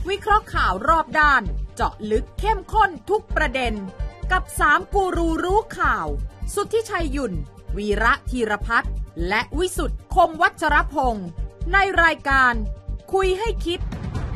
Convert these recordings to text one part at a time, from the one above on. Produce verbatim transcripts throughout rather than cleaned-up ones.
วิเคราะห์ข่าวรอบด้านเจาะลึกเข้มข้นทุกประเด็นกับสามกูรูรู้ข่าวสุทธิชัยหยุ่นวีระธีรพัฒน์และวิสุทธ์คมวัชรพงศ์ในรายการคุยให้คิด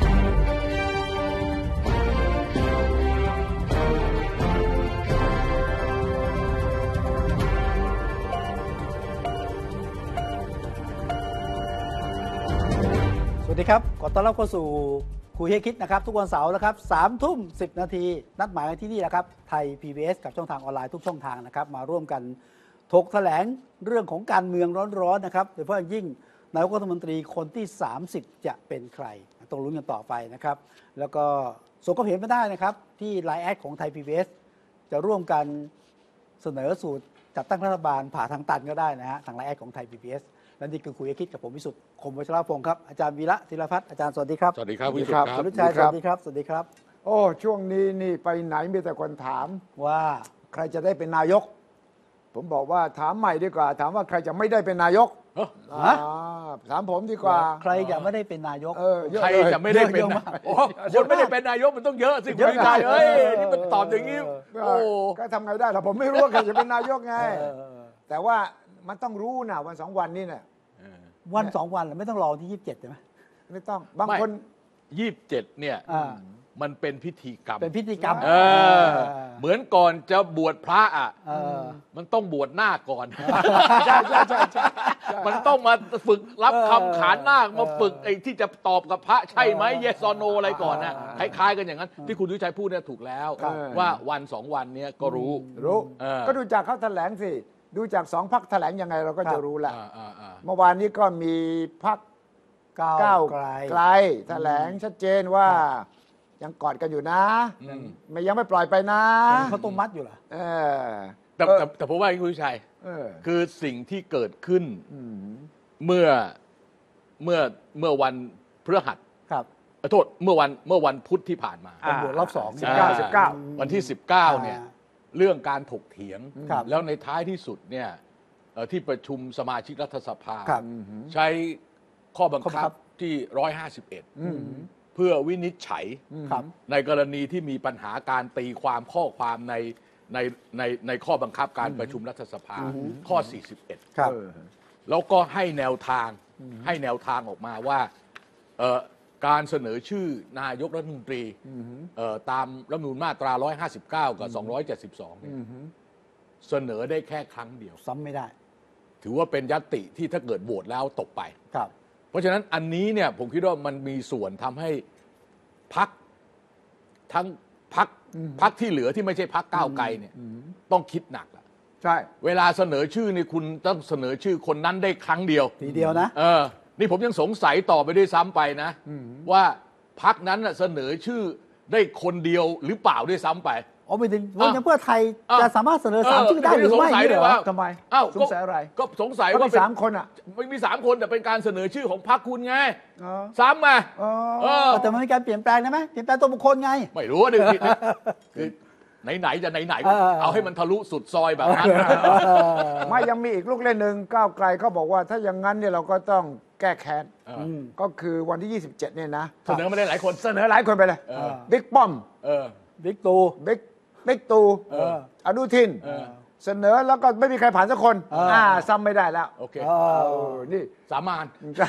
สวัสดีครับขอต้อนรับเข้าสู่คุยให้คิดนะครับทุกวันเสาร์นะครับสามทุ่มสิบนาทีนัดหมายกันที่นี่นะครับไทย พี บี เอส กับช่องทางออนไลน์ทุกช่องทางนะครับมาร่วมกันถกแถลงเรื่องของการเมืองร้อนๆนะครับโดยเฉพาะยิ่งนายกรัฐมนตรีคนที่สามสิบจะเป็นใครต้องลุ้นกันต่อไปนะครับแล้วก็ส่งความเห็นมาได้นะครับที่ ไลน์ แอดของไทย พี บี เอส จะร่วมกันเสนอสูตรจัดตั้งรัฐบาลผ่าทางตันก็ได้นะฮะทาง ไลน์ แอดของไทย พี บี เอสและนี่คือคุยให้คิดกับผมวิสุทธิ์คมวัชรพงศ์ครับอาจารย์วีระธีรพัฒน์อาจารย์สวัสดีครับสวัสดีครับวิสุทธิ์ครับคุณชัยสวัสดีครับสวัสดีครับโอ้ช่วงนี้นี่ไปไหนมีแต่คนถามว่าใครจะได้เป็นนายกผมบอกว่าถามใหม่ดีกว่าถามว่าใครจะไม่ได้เป็นนายกฮะถามผมดีกว่าใครจะไม่ได้เป็นนายกใครจะไม่ได้เป็นโอ้คนไม่ได้เป็นนายกมันต้องเยอะสิคุณวิชัยเอ้ยนี่มันตอบอย่างนี้โอ้ก็ทำไงได้ล่ะผมไม่รู้ว่าใครจะเป็นนายกไงแต่ว่ามันต้องรู้นะวันสองวันนี้เนี่ยวันสองวันไม่ต้องรอที่ยี่สิบเจ็ดใช่ไหมไม่ต้องบางคนยี่สิบเจ็ดเนี่ยมันเป็นพิธีกรรมเป็นพิธีกรรมเออเหมือนก่อนจะบวชพระอ่ะมันต้องบวชหน้าก่อนใช่ใช่ใช่ใช่มันต้องมาฝึกรับคำขานนาคมาฝึกไอ้ที่จะตอบกับพระใช่ไหม yes or no อะไรก่อนนะคล้ายๆกันอย่างนั้นที่คุณวิชัยพูดเนี่ยถูกแล้วว่าวันสองวันนี้ก็รู้รู้ก็ดูจากเขาแถลงสิดูจากสองพรรคแถลงยังไงเราก็จะรู้แหละเมื่อวานนี้ก็มีพรรคก้าวไกลแถลงชัดเจนว่ายังกอดกันอยู่นะไม่ยังไม่ปล่อยไปนะเขาต้มมัดอยู่เหรอแต่แต่ผมว่าคุณวิชัยคือสิ่งที่เกิดขึ้นเมื่อเมื่อเมื่อวันพฤหัสครับขอโทษเมื่อวันเมื่อวันพุธที่ผ่านมาบวชรอบสองสิบเก้าสิบเก้าวันที่สิบเก้าเนี่ยเรื่องการถกเถียงแล้วในท้ายที่สุดเนี่ยที่ประชุมสมาชิกรัฐสภาใช้ข้อบังคับที่หนึ่งร้อยห้าสิบเอ็ดเพื่อวินิจฉัยในกรณีที่มีปัญหาการตีความข้อความในในในในข้อบังคับการประชุมรัฐสภาข้อสี่สิบเอ็ดแล้วก็ให้แนวทางให้แนวทางออกมาว่าการเสนอชื่อนายกรัฐมนตรีตามรัฐธรรมนูญมาตราหนึ่งร้อยห้าสิบเก้ากับสองร้อยเจ็ดสิบสองเสนอได้แค่ครั้งเดียวซ้ำไม่ได้ถือว่าเป็นญัตติที่ถ้าเกิดโหวตแล้วตกไปครับเพราะฉะนั้นอันนี้เนี่ยผมคิดว่ามันมีส่วนทำให้พรรคทั้งพรรคพรรคที่เหลือที่ไม่ใช่พรรคก้าวไกลเนี่ยต้องคิดหนักละใช่เวลาเสนอชื่อนี่คุณต้องเสนอชื่อคนนั้นได้ครั้งเดียวทีเดียวนะเออนี่ผมยังสงสัยต่อไปด้วยซ้ำไปนะว่าพรรคนั้นเสนอชื่อได้คนเดียวหรือเปล่าด้วยซ้ำไปอ๋อไม่ถึงว่าเพื่อไทยจะสามารถเสนอสามชื่อได้หรือไม่เหรอทำไมอ้าวสงสัยอะไรก็สงสัยว่าเป็นสามคนอ่ะไม่มีสามคนแต่เป็นการเสนอชื่อของพรรคคุณไงซ้ำมาแต่มันมีการเปลี่ยนแปลงได้ไหมเปลี่ยนแปลงตัวบุคคลไงไม่รู้ว่าดึงคือไหนๆจะไหนๆเอาให้มันทะลุสุดซอยแบบนั้นไม่ยังมีอีกลูกเล่นหนึ่งก้าวไกลเขาบอกว่าถ้าอย่างนั้นเนี่ยเราก็ต้องแก้แค้นก็คือวันที่ยี่สิบเจ็ดเนี่ยนะเสนอมาได้หลายคนเสนอหลายคนไปเลยบิ๊กป้อมบิ๊กตู่บิ๊กบิ๊กตู่อนุทินเสนอแล้วก็ไม่มีใครผ่านสักคนอ่าซ้ำไม่ได้แล้วโอเคนี่สามาน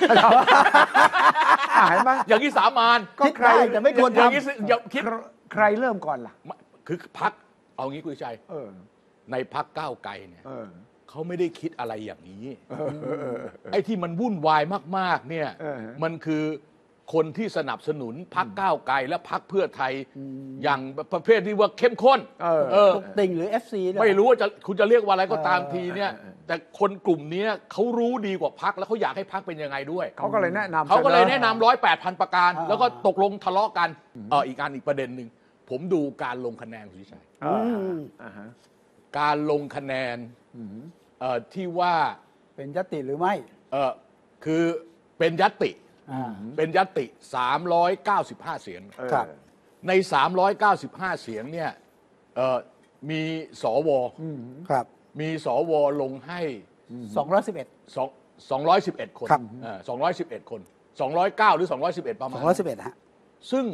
เห็นไหมอย่างนี้สามานก็ใครแต่ไม่ควรทำอย่างนี้อย่าคิดใครเริ่มก่อนล่ะคือพรรคเอางี้คุณชัยในพรรคก้าวไกลเนี่ยเขาไม่ได้คิดอะไรอย่างนี้ไอ้ที่มันวุ่นวายมากๆเนี่ยมันคือคนที่สนับสนุนพรรคก้าวไกลและพรรคเพื่อไทยอย่างประเภทที่ว่าเข้มข้นติ่งหรือ เอฟ ซีไม่รู้ว่าจะคุณจะเรียกว่าอะไรก็ตามทีเนี่ยแต่คนกลุ่มนี้เขารู้ดีกว่าพรรคแล้วเขาอยากให้พรรคเป็นยังไงด้วยเขาก็เลยแนะนำเขาก็เลยแนะนำร้อยแปดพันประการแล้วก็ตกลงทะเลาะกันเอออีกอันอีกประเด็นหนึ่งผมดูการลงคะแนนคุณชัยการลงคะแนนที่ว่าเป็นญัตติหรือไม่คือเป็นญัตติเป็นญัตติสามร้อยเก้าสิบห้าเสียงในสามร้อยเก้าสิบห้าเสียงเนี่ยมีสวครับมีสวลงให้สองร้อยสิบเอ็ดสองร้อยสิบเอ็ดคนสองร้อยสิบเอ็ดคนสองร้อยเก้าหรือสองร้อยสิบเอ็ดประมาณสองร้อยสิบเอ็ดฮะซึ่ง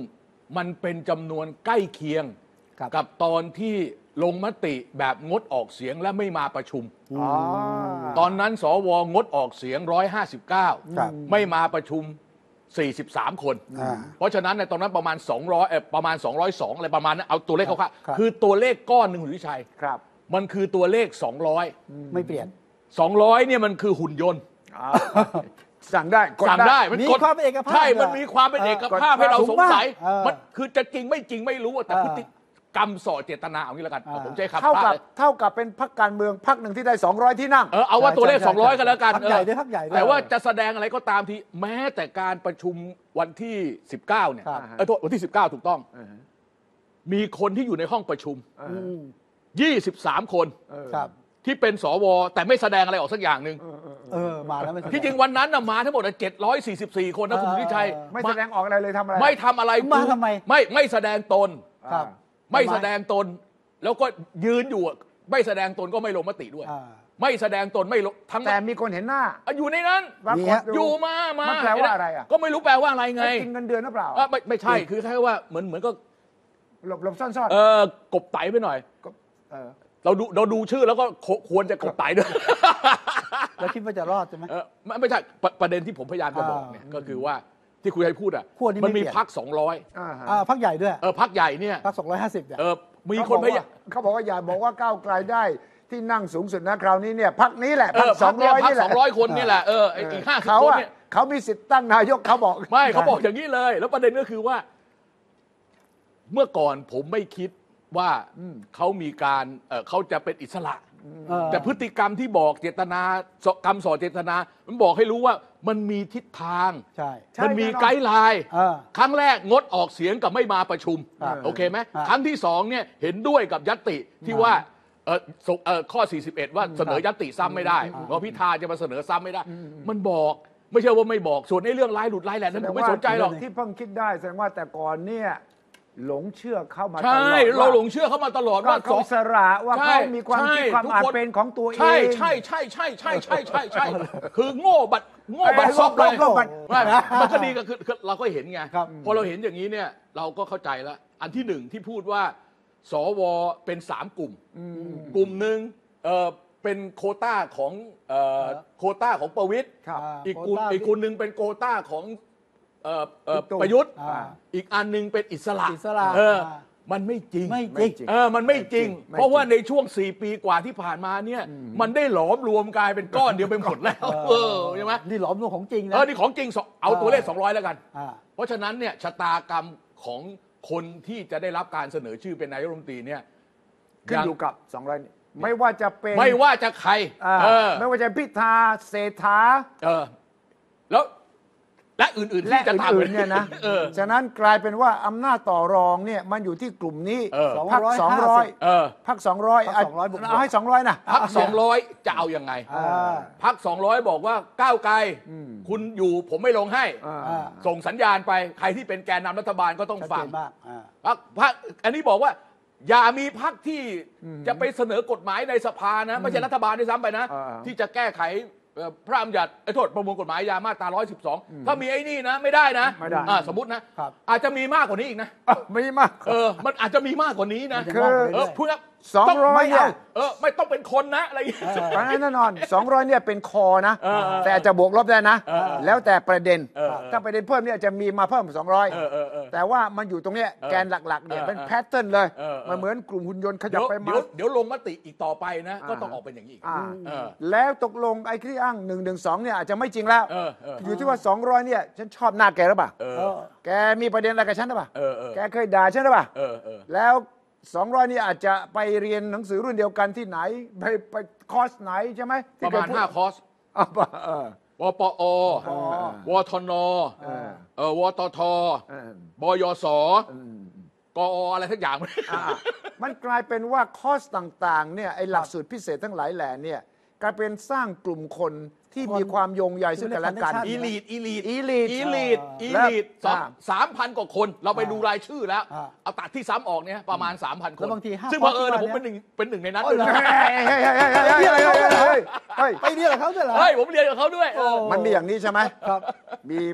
มันเป็นจำนวนใกล้เคียงกับตอนที่ลงมติแบบงดออกเสียงและไม่มาประชุมตอนนั้นสวงดออกเสียงหนึ่งร้อยห้าสิบเก้าไม่มาประชุมสี่สิบสามคนเพราะฉะนั้นในตอนนั้นประมาณสองร้อยเอ่อประมาณสองร้อยสองอะไรประมาณนั้นเอาตัวเลขเขาค่ะคือตัวเลขก้อนหนึ่งคุณวิชัยครับมันคือตัวเลขสองร้อยไม่เปลี่ยนสองร้อยเนี่ยมันคือหุ่นยนต์สั่งได้สั่งได้มันมีความเป็นเอกภาพใช่มันมีความเป็นเอกภาพให้เราสงสัยมันคือจะจริงไม่จริงไม่รู้แต่พฤติกรรมส่อเจตนาเอางี้แล้วกันผมใช้คำเท่ากับเท่ากับเป็นพรรคการเมืองพรรคหนึ่งที่ได้สองร้อยที่นั่งเออเอาว่าตัวเลขสองร้อยกันแล้วกันพรรคใหญ่ด้วยพรรคใหญ่แต่ว่าจะแสดงอะไรก็ตามทีแม้แต่การประชุมวันที่สิบเก้าเนี่ยเออวันที่สิบเก้าถูกต้องมีคนที่อยู่ในห้องประชุมยี่สิบสามคนที่เป็นสวแต่ไม่แสดงอะไรออกสักอย่างหนึ่งเออมาแล้วไม่ที่จริงวันนั้นมาทั้งหมดเจ็ดร้อยสี่สิบสี่คนนะคุณวิชัยไม่แสดงออกอะไรเลยทำอะไรไม่ทำอะไรมาทำไมไม่ไม่แสดงตนครับไม่แสดงตนแล้วก็ยืนอยู่ไม่แสดงตนก็ไม่ลงมติด้วยไม่แสดงตนไม่ทั้งแต่มีคนเห็นหน้าอยู่ในนั้นอยู่มามาแปลว่าอะไรอ่ะก็ไม่รู้แปลว่าอะไรไงกินเงินเดือนหรือเปล่าไม่ไม่ใช่คือแค่ว่าเหมือนเหมือนก็หลบหลบซ่อนๆเออกบไตไปหน่อยเราดูเราดูชื่อแล้วก็ควรจะกบไตด้วยแล้วคิดว่าจะรอดใช่ไหมไม่ไม่ใช่ประเด็นที่ผมพยายามจะบอกเนี่ยก็คือว่าที่คุยให้พูดอ่ะมันมีพรรคสองร้อยอ่าพรรคใหญ่ด้วยเออพรรคใหญ่เนี่ยพรรคสองร้อยห้าสิบเนี่ยเออมีคนพยายามเขาบอกว่าอย่าบอกว่าก้าวไกลได้ที่นั่งสูงสุดนะคราวนี้เนี่ยพรรคนี้แหละพรรคสองร้อยนี่แหละสองร้อยคนนี่แหละเอออีกห้าสิบคนเนี่ยเขามีสิทธิ์ตั้งนายกเขาบอกไม่เขาบอกอย่างนี้เลยแล้วประเด็นก็คือว่าเมื่อก่อนผมไม่คิดว่าเขามีการเออเขาจะเป็นอิสระแต่พฤติกรรมที่บอกเจตนากรรมส่อเจตนามันบอกให้รู้ว่ามันมีทิศทางมันมีไกด์ไลน์ครั้งแรกงดออกเสียงกับไม่มาประชุมโอเคไหมครั้งที่สองเนี่ยเห็นด้วยกับญัตติที่ว่าข้อสี่สิบเอ็ดว่าเสนอญัตติซ้ำไม่ได้เพราะพิธาจะมาเสนอซ้ำไม่ได้มันบอกไม่ใช่ว่าไม่บอกส่วนในเรื่องร้ายหลุดร้ายแหละนั้นผมไม่สนใจหรอกที่เพิ่งคิดได้แสดงว่าแต่ก่อนเนี่ยหลงเชื่อเข้ามาตลอดใช่เราหลงเชื่อเข้ามาตลอดว่าเขาสระว่าเขามีความคิดความอาจเป็นของตัวเองใช่ใช่ใช่ใช่ใช่ใช่ใช่ใช่คือโง่บัดโง่บัดซบเลยมันก็ดีก็คือเราก็เห็นไงพอเราเห็นอย่างนี้เนี่ยเราก็เข้าใจแล้วอันที่หนึ่งที่พูดว่าสวเป็นสามกลุ่มกลุ่มหนึ่งเป็นโควต้าของโควต้าของประวิตรอีกกลุ่มอีกกลุ่มหนึ่งเป็นโควต้าของประยุทธ์อีกอันนึงเป็นอิสระอิสระเออมันไม่จริงไม่จริงเออมันไม่จริงเพราะว่าในช่วงสี่ปีกว่าที่ผ่านมาเนี่ยมันได้หลอมรวมกลายเป็นก้อนเดียวไปหมดแล้วเออใช่ไหมนี่หลอมรวมของจริงนะเออนี่ของจริงเอาตัวเลขสองร้อยแล้วกันเพราะฉะนั้นเนี่ยชะตากรรมของคนที่จะได้รับการเสนอชื่อเป็นนายกรัฐมนตรีเนี่ยขึ้นอยู่กับสองร้อยไม่ว่าจะเป็นไม่ว่าจะใครไม่ว่าจะพิธาเศรษฐาเออแล้วและอื่นๆที่จะทำเนี่ยนะฉะนั้นกลายเป็นว่าอำนาจต่อรองเนี่ยมันอยู่ที่กลุ่มนี้พรรคสองร้อยพรรคสองร้อยเอาให้สองร้อยนะพรรคสองร้อยจะเอายังไงพรรคสองร้อยบอกว่าก้าวไกลคุณอยู่ผมไม่ลงให้ส่งสัญญาณไปใครที่เป็นแกนนำรัฐบาลก็ต้องฟังพรรคพรรคอันนี้บอกว่าอย่ามีพรรคที่จะไปเสนอกฎหมายในสภานะไม่ใช่รัฐบาลด้วยซ้ำไปนะที่จะแก้ไขพระราชบัญญัติโทษประมวลกฎหมายยามาตราหนึ่งร้อยสิบสองถ้ามีไอ้นี่นะไม่ได้นะสมมตินะอาจจะมีมากกว่านี้อีกนะไม่มากเออมันอาจจะมีมากกว่านี้นะคือเออพูดนะสองร้อยเนี่ยเออไม่ต้องเป็นคนนะอะไรอย่างเงี้ยแน่นอนสองร้อยเนี่ยเป็นคอนะแต่อาจจะบวกลบได้นะแล้วแต่ประเด็นถ้าประเด็นเพิ่มเนี่ยจะมีมาเพิ่มสองร้อยแต่ว่ามันอยู่ตรงเนี้ยแกนหลักๆเนี่ยเป็นแพทเทิร์นเลยมันเหมือนกลุ่มหุ่นยนต์ขยับไปมาเดี๋ยวลงมติอีกต่อไปนะก็ต้องออกเป็นอย่างนี้แล้วตกลงไอ้ที่อ้างหนึ่งหนึ่งสองเนี่ยอาจจะไม่จริงแล้วอยู่ที่ว่าสองร้อยเนี่ยฉันชอบหน้าแกหรือเปล่าแกมีประเด็นอะไรกับฉันหรือเปล่าแกเคยด่าฉันหรือเปล่าแล้วสองร้อยนี่อาจจะไปเรียนหนังสือรุ่นเดียวกันที่ไหนไปไปคอร์สไหนใช่ไหมประมาณห้าคอร์สวปอวทนวตทบยศกออะไรทั้งอย่างมันกลายเป็นว่าคอร์สต่างๆเนี่ยไอ้หลักสูตรพิเศษทั้งหลายแหล่เนี่ยกลายเป็นสร้างกลุ่มคนที่มีความโยงใยซึ่งกันและกันอีลีดอีลีดอีลีดอีลีดอีลีดสามพันกว่าคนเราไปดูรายชื่อแล้วเอาตัดที่ซ้ำออกเนี่ยประมาณสามพันคนซึ่งบังเอิญผมเป็นหนึ่งเป็นหนึ่งในนั้นด้วยไปเรียนกับเขาด้วยเหรอเฮ้ยผมเรียนกับเขาด้วยมันมีอย่างนี้ใช่ไหมมี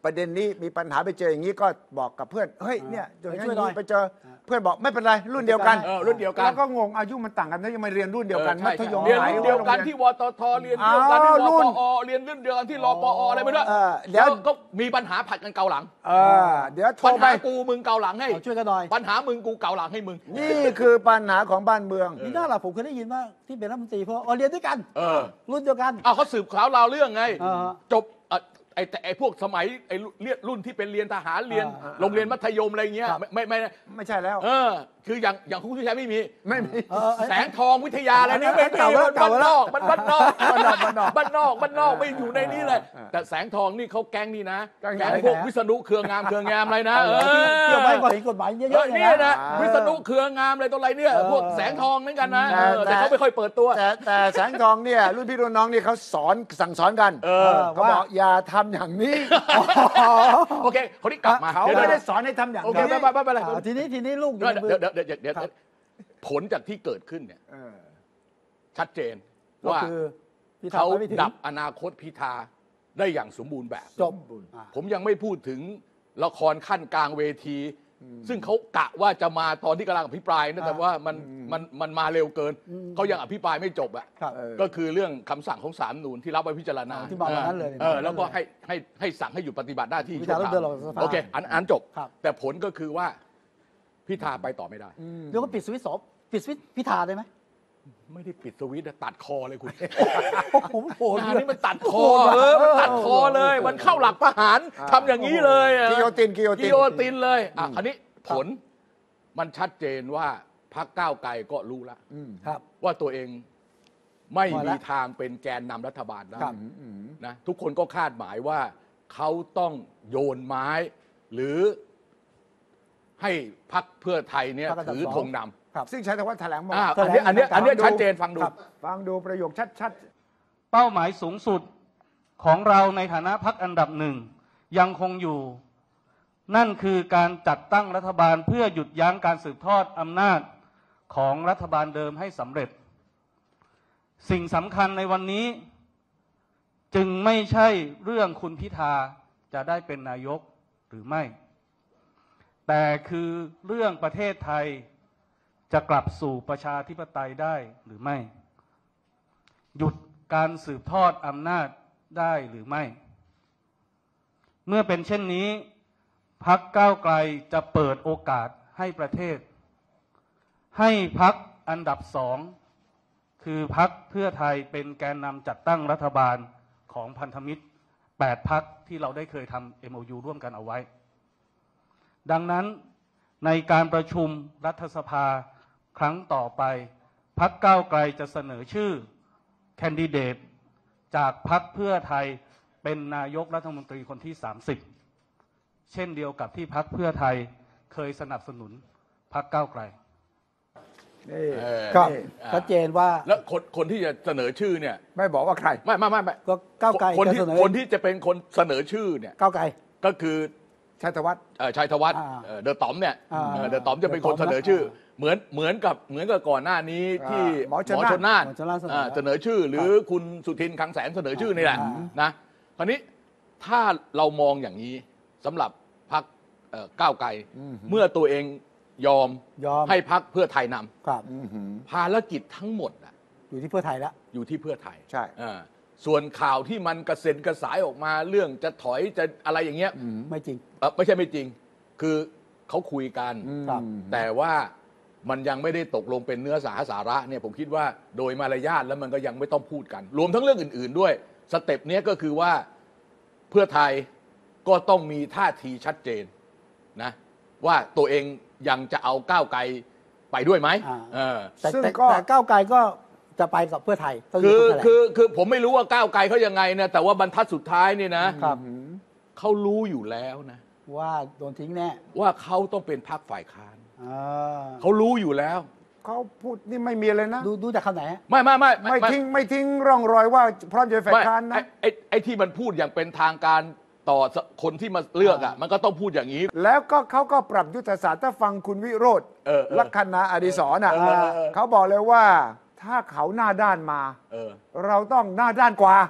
ประเด็นนี้มีปัญหาไปเจออย่างนี้ก็บอกกับเพื่อนเฮ้ยเนี่ยเจออย่างช่วยหน่อยนี้ไปเจอเพื่อนบอกไม่เป็นไรรุ่นเดียวกันเออรุ่นเดียวกันแล้วก็งงอายุมันต่างกันแล้วยังมาเรียนรุ่นเดียวกันเออมัใช่ธยมเรียนไหนรุ่นเดียวกันที่วตทเรียนเดียวกันที่อ้าวรรุ่ปนอเรียนรุ่นเดียวกันที่รปออะไรไม่รู้เออเดี๋ยวก็มีปัญหาผัดกันเกาหลังเออเดี๋ยวโทรปัญไปหากูมึงเกาหลังให้เอาช่วยกันหน่อยปัญหามึงกูเกาหลังให้มึงนี่คือปัญหาของบ้านเมืองนี่น่าหลับผมเคยได้ยินว่าที่เป็นรัฐมนตรีเพราะอ๋อเรียนด้วยกันเออรุ่นเดียวกันเอาเขาสืบข่าวราวเรื่องไงเออจบเอ่อไอ้แต่ไอ้พวกสมัยไอ้เรียกรุ่นที่เป็นเรียนทหารเรียนอ่าโรงเรียนมัธยมอะไรเงี้ยครับไม่ไม่ไม่ไม่ใช่แล้วเออ คืออย่างอย่างคุณผู้ชายไม่มีไม่มีเออเออแสงทองวิทยาอะไรเนี่ยเออไม่มีเก่าแล้วมันเก่าบ้านแล้วนอกมันบ้านนอกบ้านนอกบ้านนอกบ้านนอกบ้านนอกไม่อยู่ในนี้เลย แต่แสงทองนี่เขาแก๊งนี่นะแก๊งไหนแก๊งพวกวิษณุเครืองามเครืองามอะไรนะเอเอออเพื่อไม่ก่อนเห็นกฎหมายเยเออะอๆเนี่ยนะอ่าวิษณุเครืองามอะไรตัวอะไรเนี่ยเออพวกแสงทองเหมือนกันนะแต่เออแต่เขาไม่ค่อยเปิดตัวแต่แต่แสงทองเนี่ยรุ่นพี่รุ่นน้องนี่เขาสอนสั่งสอนกันเออเขาบอกอย่าทำอย่างนี้โอเคคนนี้กลับมาเขาเดี๋ยวไม่เดี๋ได้ยวสอนให้ทำอย่างโอเคนี้ไม่ไม่ไม่ไม่เป็นไรอ่าทีนี้ทีนี้ลูกอยู่เดี๋ยวในมือเดี๋ยวเดี๋ยวเดี๋ยวเดี๋ยวครับผลจากที่เกิดขึ้นเนี่ยเออชัดเจนก็ว่าคือพิธเขาไปไม่ถึงดับอนาคตพิธาได้อย่างสมบูรณ์แบบจบอ่าผมยังไม่พูดถึงละครขั้นกลางเวที ซึ่งเขากะว่าจะมาตอนที่กำลังอภิปรายนะแต่ว่ามันมันมันมาเร็วเกิน เขายังอภิปรายไม่จบอ่ะครับเออก็คือเรื่องคำสั่งของศาลนูนที่รับไว้พิจารณาที่มาวันนั้นเลยเออแล้วก็ให้ให้ให้สั่งให้หยุดปฏิบัติหน้าที่พิธาต้องเดินออกจากสภาโอเคอันอันจบครับแต่ผลก็คือว่าพิธาไปต่อไม่ได้เดี๋ยวก็ปิดสวิตช์สอบปิดสวิตช์พิธาได้ไหมไม่ได้ปิดสวิตช์นะตัดคอเลยคุณผมโหดงานเลยนี้มันตัดคอเออมันตัดคอเลย มันเข้าหลักประหารทำอย่างนี้เลยอะกิโยตินกิโยตินกิโยตินเลยอ่ะคราวนี้ผลมันชัดเจนว่าพรรคก้าวไกลก็รู้แล้วครับว่าตัวเองไม่พอมีละทางเป็นแกนนำรัฐบาลได้ครับนะทุกคนก็คาดหมายว่าเขาต้องโยนไม้ หรือให้พรรคเพื่อไทยเนี่ยพรรคอันดับถือสองธงนครับซึ่งชัยธวัฒน์แถลงำมาอ่าอันนี้อันนี้อันนี้ชัดเจนฟังดูครับฟังดูประโยคชัดเป้าหมายสูงสุดของเราในฐานะพรรคอันดับหนึ่งยังคงอยู่ นั่นคือการจัดตั้งรัฐบาลเพื่อหยุดยั้งการสืบทอดอำนาจของรัฐบาลเดิมให้สำเร็จ สิ่งสำคัญในวันนี้จึงไม่ใช่เรื่องคุณพิธาจะได้เป็นนายกหรือไม่ แต่คือเรื่องประเทศไทยจะกลับสู่ประชาธิปไตยได้หรือไม่ หยุดการสืบทอดอำนาจได้หรือไม่ เมื่อเป็นเช่นนี้พรรคก้าวไกลจะเปิดโอกาสให้ประเทศ ให้พรรคอันดับสองคือพรรคเพื่อไทยเป็นแกนนำจัดตั้งรัฐบาลของพันธมิตรแปดพรรคที่เราได้เคยทำ เอ็ม โอ ยู ร่วมกันเอาไว้ ดังนั้นในการประชุมรัฐสภาครั้งต่อไปพรรคก้าวไกลจะเสนอชื่อแคนดิเดตจากพรรคเพื่อไทยเป็นนายกรัฐมนตรีคนที่สามสิบเช่นเดียวกับที่พรรคเพื่อไทยเคยสนับสนุนพรรคก้าวไกลๆนี่เออครับนี่ชัดเจนว่าแล้วคนคนที่จะเสนอชื่อเนี่ยไม่บอกว่าใครไม่ไม่ไม่ไม่ก็ก้าวไกลคนจะที่เสนอคนที่จะเป็นคนเสนอชื่อเนี่ยก้าวไกลก็คือชัยธวัฒน์เอ่อชัยธวัฒน์อ่าเอ่อเดอะต๋อมเนี่ยอ่าเออเดอะต๋อมจะเป็นคนเดอะต๋อมเสนอชื่อนะเหมือนเหมือนกับเหมือนกับก่อนหน้านี้ที่หมอชหมอนาชญนน่านหมอชนน่านเสนออ่าเสนอชื่อ หรือคุณสุทินคลังแสงเสนอชื่อนี่แหละอ่านะคราวนี้ถ้าเรามองอย่างนี้สำหรับพรรคเอ่อก้าวไกล เมื่อตัวเองยอมยอมให้พรรคเพื่อไทยนำครับภารกิจทั้งหมดอะอยู่ที่เพื่อไทยแล้วอยู่ที่เพื่อไทยใช่อ่าส่วนข่าวที่มันกระเซ็นกระสายออกมาเรื่องจะถอยจะอะไรอย่างเงี้ยไม่จริงเอ่อไม่ใช่ไม่จริง คือเขาคุยกันครับแต่ว่ามันยังไม่ได้ตกลงเป็นเนื้อสาสาระเนี่ยผมคิดว่าโดยมารยาทแล้วมันก็ยังไม่ต้องพูดกัน รวมทั้งเรื่องอื่น ๆด้วย สเต็ปเนี้ยก็คือว่าเพื่อไทยก็ต้องมีท่าทีชัดเจนนะว่าตัวเองยังจะเอาก้าวไกลไปด้วยไหมอ่าเออแต่ซึ่งแต่ก็แต่ก้าวไกลก็จะไปกับเพื่อไทยต้องคืยู่อตรงแถลงคือคือผมไม่รู้ว่าก้าวไกลเขายังไงนะแต่ว่าบรรทัดสุดท้ายนี่นะครับ เขารู้อยู่แล้วนะว่าโดนทิ้งแน่ว่าเขาต้องเป็นพรรคฝ่ายค้านอ่าเขารู้อยู่แล้วเขาพูดนี่ไม่มีเลยนะดูดูจากคำไหนฮะไม่ไม่ไม่ไม่ทิ้งไม่ทิ้งร่องรอยว่าพร้อมจะเป็นฝ่ายค้านไม่นะไอ้ไอ้ไอ้ที่มันพูดอย่างเป็นทางการต่อคนที่มาเลือกอ่ะมันก็ต้องพูดอย่างนี้แล้วก็เขาก็ปรับยุทธศาสตร์ถ้าฟังคุณวิโรธเออเออลัคนาอดิศรน่ะเออเออเออเขาบอกเลยว่าถ้าเขาหน้าด้านมาเออเราต้องหน้าด้านกว่า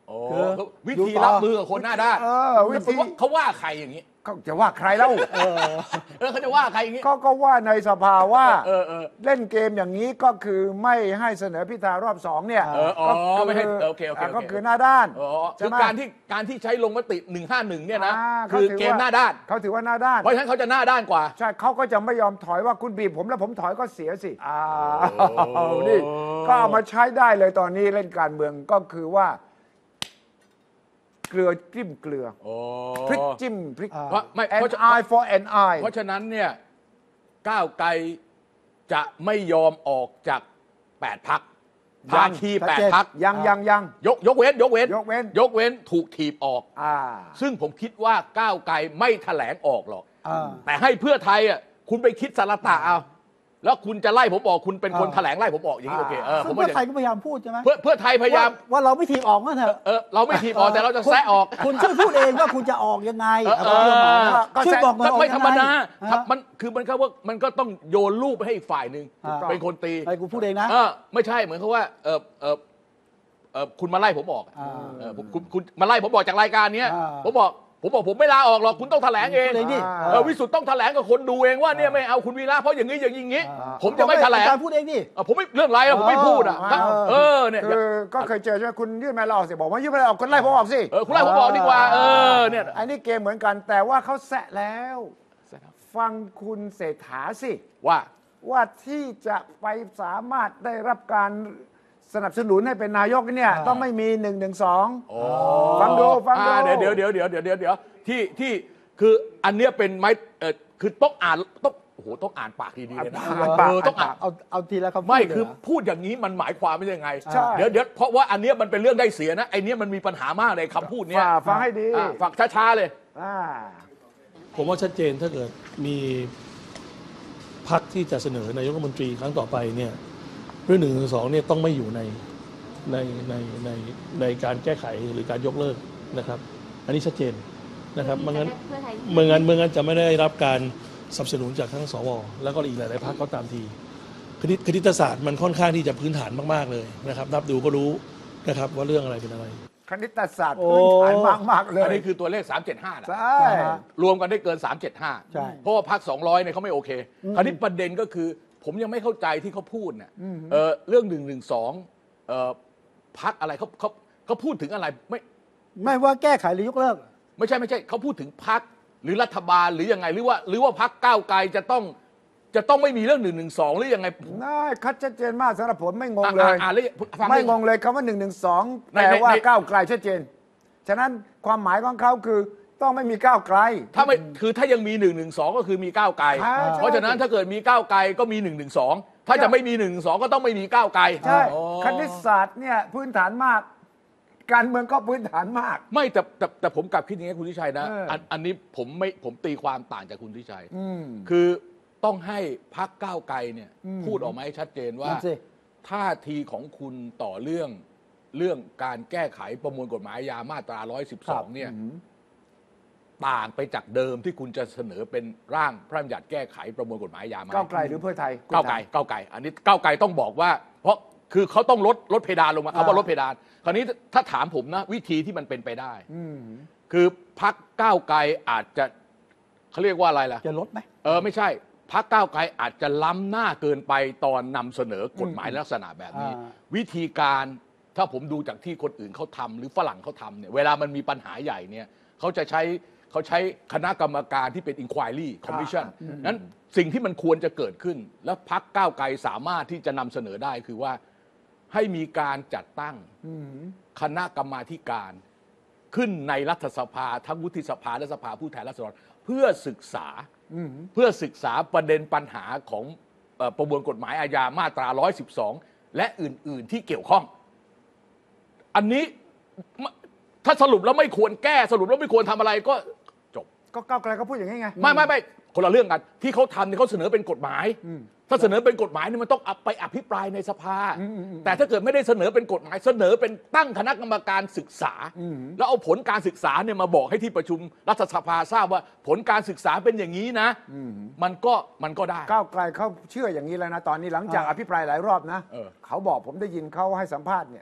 คือวิธีรับมือกับคนหน้าด้านเออวิธีเขาว่าใครอย่างนี้เขาจะว่าใครเล่าเออเขาจะว่าใครอย่างนี้ก็ก็ว่าในสภาว่าเออเออเล่นเกมอย่างนี้ก็คือไม่ให้เสนอพิธารอบสองเนี่ยเอออ๋อก็คือไม่ให้โอเคโอเคโอเคก็คือหน้าด้านอ๋อคืใช่อไหมการที่การที่ใช้ลงมติหนึ่งห้าหนึ่งเนี่ยนะอ่าคือขถืเกมหน้าด้านเขาถือว่าหน้าด้านเพราะฉะนั้นเขาจะหน้าด้านกว่าใช่เขาก็จะไม่ยอมถอยว่าคุณบีบผมแล้วผมถอยก็เสียสิอ้าโอ้วนี่ก็เอามาใช้ได้เลยตอนนี้เล่นการเมืองก็คือว่า เกลือจิ้มเกลือโอ้พริกจิ้มพริกอ่าเพราะไม่ an เพราะฉะ eye for an eye เพราะฉะนั้นเนี่ยก้าวไกลจะไม่ยอมออกจากแปดพักภาคีแปดพักยังยังยังยกยกเว้นยกเว้นยกเว้นยกเว้นถูกถีบออกอ่าซึ่งผมคิดว่าก้าวไกลไม่แถลงออกหรอกอ่าแต่ให้เพื่อไทยอ่ะคุณไปคิดสารตะเอาแล้วคุณจะไล่ผมออกคุณเป็นคนอ่าแถลงไล่ผมออกอย่างนี้โอเคเออผซึ่มงว่าเพื่ออย่างไทยก็พยายามพูดใช่ไหมเพื่อเพื่อไทยพยายามว่าว่าเราไม่ทีมออกนั่นเถอะเออเราไม่ถีบออกแต่เราจะแซะออกคุณช่วยพูดเองว่าคุณจะออกยังไงเออเอาเรื่องมาก็ช่วยแซะบอกหน่อยก็ไม่ธรรมดาออกยังไงครับมันคือมันเขาว่ามันก็ต้องโยนลูกไปให้อีกฝ่ายหนึ่งอ่าเป็นคนตีไอ้กูพูดเองนะเออไม่ใช่เหมือนเขาว่าเออเออเออคุณมาไล่ผมออกอ่าเออผมคุณคุณมาไล่ผมออกจากรายการเนี้ยอ่าผมบอกผมบอกผมไม่ลาออกหรอกคุณต้องแถลงเองพูดเองดิเออวิสุทธ์ต้องแถลงกับคนดูเองว่าเนี่ยไม่เอาคุณวีระเพราะอย่างนี้อย่างนี้อย่างนี้อ่าผมจะไม่แถลงอาจารย์พูดเองดิเออผมไม่เรื่องไรอะผมไม่พูดอะอ่าเออเนี่ยคือก็เคยเจอใช่ไหมคุณยื่นไม่ลาออกสิบอกว่ายื่นไม่ลาออกคนไล่ผมออกสิเออคุณไล่ผมออกดีกว่าเออเนี่ยอันนี้เกมเหมือนกันแต่ว่าเขาแซะแล้ว ฟังคุณเศรษฐาสิว่าว่าที่จะไปสามารถได้รับการสนับสนุนให้เป็นนายกเนี่ยอ่าต้องไม่มีหนึ่งหนึ่งสองโอ้ฟังดูฟังดูอ่าเดี๋ยวเดี๋ยวเดี๋ยวเดี๋ยวเดี๋ยวเดี๋ยวที่ที่คืออันเนี้ยเป็นไม้เออคือต้องอ่านต้องโอ้โหต้องอ่านปากดีๆเลยนะอ่านปากเออต้องอ่านเอาเอาทีละคำพูดไม่เลยคือเหรพูดอย่างนี้มันหมายความไม่ใช่ยังไงใช่เดี๋ยวเดี๋ยวเพราะว่าอันเนี้ยมันเป็นเรื่องได้เสียนะไอเนี้ยมันมีปัญหามากในคำพูดเนี้ยฝ่าฟังให้ดีอ่ะฟังช้าๆเลยอ่าผมว่าชัดเจนถ้าเกิดมีพรรคที่จะเสนอนายกรัฐมนตรีครั้งต่อไปเนี่ยเรื่องหนึ่งสองเนี่ยต้องไม่อยู่ในในในในในการแก้ไขหรือการยกเลิกนะครับ อันนี้ชัดเจนนะครับเมื่องั้นเมื่องั้นเมื่องั้นจะไม่ได้รับการสนับสนุนจากทั้งสวแล้วก็อีกหลายๆพรรคก็ตามทีคณิตคณิตศาสตร์มันค่อนข้างที่จะพื้นฐานมากๆเลยนะครับนับดูก็รู้นะครับว่าเรื่องอะไรเป็นอะไรคณิตศาสตร์โอ้พื้นฐานมากมากๆเลอันยนี้คือตัวเลขสามเจ็ดห้านะใช่รวมกันได้เกินสามเจ็ดห้าใช่เพราะว่าพักสองร้อยเนี่ยเขาไม่โอเคคราวนี้ประเด็นก็คือผมยังไม่เข้าใจที่เขาพูดเนี่ยเออเรื่องหนึ่งหนึ่งสองเออพักอะไรเขาเขาเขาพูดถึงอะไรไม่ไม่ว่าแก้ไขหรือยกเลิกไม่ใช่ไม่ใช่เขาพูดถึงพักหรือรัฐบาลหรือยังไงหรือว่าหรือว่าพักก้าวไกลจะต้องจะต้องไม่มีเรื่องหนึ่งหนึ่งสองหรือยังไงน่าคัดชัดเจนมากสำหรับผมไม่งงอ่ะเลยอ่านเลยฟังไม่ดิงงเลยคำว่าหนึ่งหนึ่งสองในแปลว่าในก้าวไกลชัดเจน ฉะนั้นความหมายของเขาคือต้องไม่มีก้าวไกลถ้าไม่คือถ้ายังมีหนึ่งหนึ่งสองก็คือมีก้าวไกลใช่ใช่เพราะฉะนั้นถ้าเกิดมีก้าวไกลก็มีหนึ่งหนึ่งสองถ้าจะไม่มีหนึ่งหนึ่งสองก็ต้องไม่มีก้าวไกลใช่อ๋อคณิตศาสตร์เนี่ยพื้นฐานมาก การเมืองก็พื้นฐานมากไม่แต่แต่แต่ผมกลับคิดอย่างนี้คุณทิชัยนะเอออันอันนี้ผมไม่ผมตีความต่างจากคุณทิชัยอืมคือต้องให้พักก้าวไกลเนี่ยอืมพูดออกมาให้ชัดเจนว่านั่นสิท่าทีของคุณต่อเรื่องเรื่องการแก้ไขประมวลกฎหมายอาญามาตราหนึ่งร้อยสิบสองเนี่ยต่างไปจากเดิมที่คุณจะเสนอเป็นร่างพระราชบัญญัติแก้ไขประมวลกฎหมายอาญาไหมก้าวไกลหรือเพื่อไทยก้าวไกลก้าวไกลอันนี้ก้าวไกลต้องบอกว่า เพราะคือเขาต้องลดลดเพดานลงมาคำว่าลดเพดาน คราวนี้ถ้าถามผมนะวิธีที่มันเป็นไปได้อืมคือพักก้าวไกลอาจจะเขาเรียกว่าอะไรล่ะจะลดไหมเออไม่ใช่พักก้าวไกลอาจจะล้ำหน้าเกินไปตอนนำเสนอกฎหมายลักษณะแบบนี้อ่าวิธีการถ้าผมดูจากที่คนอื่นเขาทำหรือฝรั่งเขาทำเนี่ยเวลามันมีปัญหาใหญ่เนี่ยเขาจะใช้เขาใช้คณะกรรมการที่เป็น inquiry commission นั้นสิ่งที่มันควรจะเกิดขึ้น และพักก้าวไกลสามารถที่จะนำเสนอได้คือว่าให้มีการจัดตั้งคณะกรรมาธิการขึ้นในรัฐสภาทั้งวุฒิสภาและสภาผู้แทนราษฎรเพื่อศึกษาเพื่อศึกษาประเด็นปัญหาของเอ่อประมวลกฎหมายอาญามาตราหนึ่งร้อยสิบสองและอื่น ๆที่เกี่ยวข้อง อันนี้ถ้าสรุปแล้วไม่ควรแก้สรุปแล้วไม่ควรทำอะไรก็จบก็ก้าวไกลก็พูดอย่างนี้ไงไม่ไม่ไม่คนละเรื่องกัน ที่เขาทำเนี่ยเขาเสนอเป็นกฎหมาย ถ้าเสนอเป็นกฎหมายเนี่ยมันต้องเอาไปอภิปรายในสภา แต่ถ้าเกิดไม่ได้เสนอเป็นกฎหมายเสนอเป็นตั้งคณะกรรมการศึกษา แล้วเอาผลการศึกษาเนี่ยมาบอกให้ที่ประชุมรัฐสภาทราบว่าผลการศึกษาเป็นอย่างนี้นะมันก็มันก็ได้ก้าวไกลเขาเชื่ออย่างนี้แล้วนะตอนนี้หลังจากอ่าอภิปรายหลายรอบนะเออเขาบอกผมได้ยินเขาให้สัมภาษณ์เนี่ย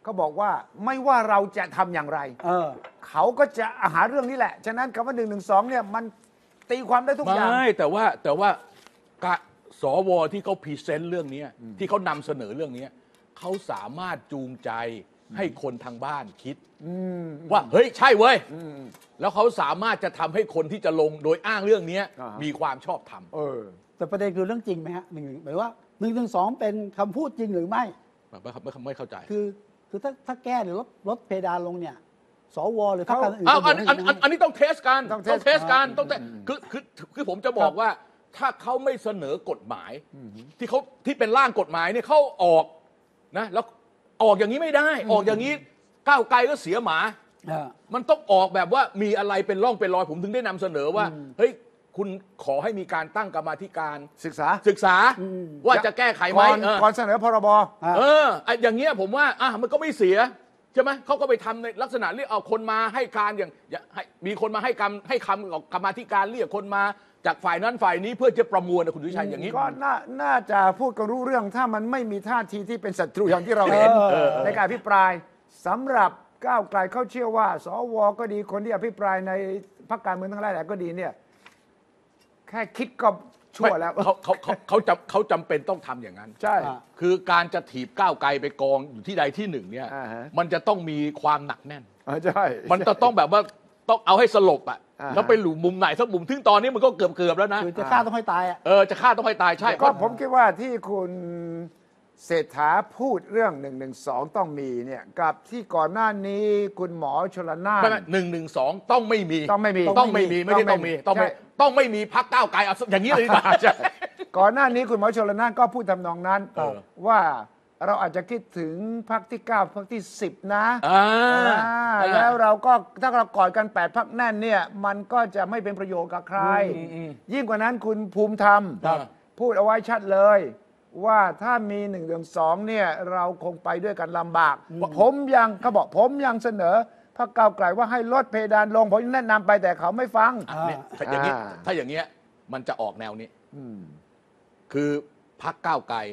เขาบอกว่าไม่ว่าเราจะทำอย่างไรเออเขาก็จะหาเรื่องนี้แหละฉะนั้นคำว่าหนึ่งหนึ่งสองเนี่ยมันตีความได้ทุกอย่างไม่แต่ว่าแต่ว่ากะสวที่เขาพรีเซนต์เรื่องนี้ที่เขานำเสนอเรื่องนี้เขาสามารถจูงใจให้คนทางบ้านคิดว่าเฮ้ยใช่เว้ยแล้วเขาสามารถจะทำให้คนที่จะลงโดยอ้างเรื่องนี้มีความชอบธรรมเออแต่ประเด็นคือเรื่องจริงไหมฮะหนึ่งหมายว่าหนึ่งหนึ่งสองเป็นคำพูดจริงหรือไม่ไม่ไม่ไม่เข้าใจคือคือถ้าถ้าแก้หรือลดลดเพดานลงเนี่ยสวหรือพรรคการอื่นอ้าวจะอันโหวตอันให้อันอันนี้ต้องเทสกันต้องเทสต้องเทสกันต้องเทสคือคือคือผมจะบอกว่าถ้าเขาไม่เสนอกฎหมายที่เขาที่เป็นร่างกฎหมายเนี่ยเขาออกนะแล้วออกอย่างนี้ไม่ได้ ออกอย่างนี้ก้าวไกลก็เสียหมาเออมันต้องออกแบบว่ามีอะไรเป็นร่องเป็นรอยผมถึงได้นำเสนอว่าเฮ้ยคุณขอให้มีการตั้งกรรมาธิการศึกษาศึกษาว่าจะแก้ไขไหมก่อนเออก่อนเสนอพรบเออไอ้อย่างเงี้ยผมว่าอ่ะมันก็ไม่เสียใช่ไหมเขาก็ไปทำในลักษณะเรียกเอาคนมาให้การอย่างอย่าให้มีคนมาให้คำให้คำกับกรรมาธิการเรียกคนมาจากฝ่ายนั้นฝ่ายนี้เพื่อจะประมวลนะคุณดุชัยอย่างนี้ก็น่าน่าจะพูดกันรู้เรื่องถ้ามันไม่มีท่าทีที่เป็นศัตรูอย่างที่เราเห็นเออในการอภิปรายสำหรับก้าวไกลเขาเชื่อว่า สวก็ดีคนที่อภิปรายในพรรคการเมืองทั้งหลายแหละก็ดีเนี่ยแค่คิดก็ชั่วแล้วเขาเขาเขาเขาจำเขาจำเป็นต้องทำอย่างนั้นใช่คือการจะถีบก้าวไกลไปกองอยู่ที่ใดที่หนึ่งเนี่ยอ่าฮะมันจะต้องมีความหนักแน่นอ่าใช่มันจะต้องแบบว่าต้องเอาให้สลบอ่ะอ่าฮะแล้วไปหลุมมุมไหนสักมุมถึงตอนนี้มันก็เกือบเกือบๆแล้วนะคือจะฆ่าต้องให้ตายอ่ะเออจะฆ่าต้องให้ตายใช่ก็ผมคิดว่าที่คุณเศรษฐาพูดเรื่องหนึ่งหนึ่งสองต้องมีเนี่ยกับที่ก่อนหน้านี้คุณหมอชลน่านไม่ไม่หนึ่งหนึ่งสองต้องไม่มีต้องไม่มีต้องไม่มีไม่ใช่ต้องมีต้องไม่ต้องไม่มีพักก้าวไกลเอาอย่างนี้เลยดีกว่าใช่ก่อนหน้านี้คุณหมอชลน่านก็พูดทำนองนั้นเออว่าเราอาจจะคิดถึงพรรคที่เก้าพรรคที่สิบนะอ่าอ่าแล้วเราก็ถ้าเรากอดกันแปดพรรคแน่นเนี่ยมันก็จะไม่เป็นประโยชน์กับใคร ยิ่งกว่านั้นคุณภูมิธรรมครับพูดเอาไว้ชัดเลย ว่าถ้ามีหนึ่งเดือนสองเนี่ยเราคงไปด้วยกันลำบาก ผมยังเขาบอกผมยังเสนอพรรคก้าวไกลว่าให้ลดเพดานลงผมแนะนำไปแต่เขาไม่ฟังอ่ะเนี่ยถ้าอย่างนี้อ่าถ้าอย่างเงี้ยมันจะออกแนวนี้คือพักก้าวไกล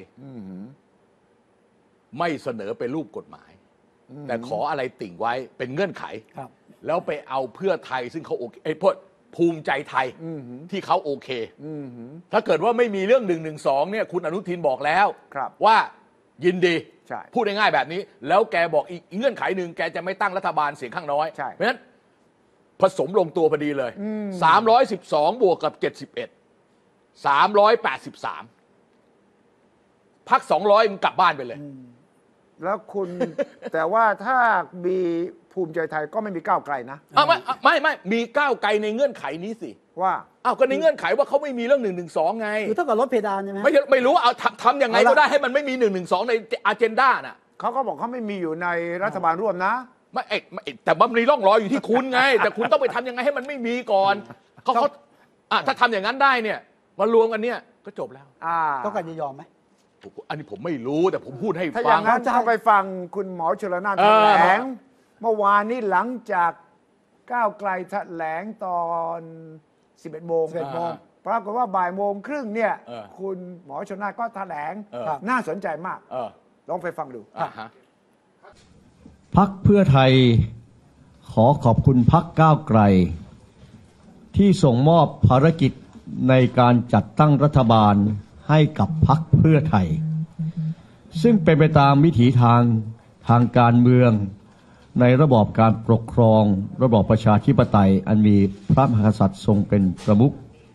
ไม่เสนอเป็นรูปกฎหมาย แต่ขออะไรติ่งไว้เป็นเงื่อนไขครับแล้วไปเอาเพื่อไทยซึ่งเขาโอเคไอ้พวกภูมิใจไทยที่เขาโอเคถ้าเกิดว่าไม่มีเรื่องหนึ่งหนึ่งสองเนี่ยคุณอนุทินบอกแล้วครับว่ายินดีใช่พูดง่ายๆแบบนี้ แล้วแกบอกอีกเงื่อนไขหนึ่งแกจะไม่ตั้งรัฐบาลเสียงข้างน้อยใช่เพราะฉะนั้นผสมลงตัวพอดีเลยสามร้อยสิบสองบวกกับเจ็ดสิบเอ็ดสามร้อยแปดสิบสามพักสองร้อยมันกลับบ้านไปเลยแล้วคุณ แต่ว่าถ้ามีภูมิใจไทยก็ไม่มีก้าวไกลนะอ้าวไม่ไม่ไม่มีก้าวไกลในเงื่อนไขนี้สิว่าอ้าวก็ในเงื่อนไขว่าเขาไม่มีเรื่องหนึ่งหนึ่งสองไงคือเท่ากับลดเพดานใช่ไหมฮะไม่ไม่รู้เอาทำทำยังไงเอาละก็ได้ให้มันไม่มีหนึ่งหนึ่งสองในอาเจนดาน่ะเขาก็บอกเขาไม่มีอยู่ในรัฐบาลร่วมนะไม่เอกไม่แต่ว่ามันมีร่องรอยอยู่ที่คุณไง แต่คุณต้องไปทำยังไงให้มันไม่มีก่อนเขาเขาอ่ะถ้าทำอย่างนั้นได้เนี่ยมารวมกันเนี่ยก็จบแล้วอ่าต้องการจะยอมไหมอันนี้ผมไม่รู้แต่ผมพูดให้ถ้าอฟัย่าง งนั้นต้องไปฟังคุณหมอชลน่านเอแถอลงเมื่อวานนี้หลังจากก้าวไกลแถลงตอน สิบเอ็ดโมงสิบเอ็ดโมงปรากฏว่าบ่ายโมงครึ่งเนี่ยเออคุณหมอชลน่านก็แถลงเออน่าสนใจมากเออลองไปฟังดูอ่ะฮะพรรคเพื่อไทยขอขอบคุณพรรคก้าวไกล ที่ส่งมอบภารกิจในการจัดตั้งรัฐบาลให้กับพรรคเพื่อไทย ซึ่งเป็นไปตามวิถีทางทางการเมืองในระบอบการปกครองระบอบประชาธิปไตยอันมีพระมหากษัตริย์ทรงเป็นประมุข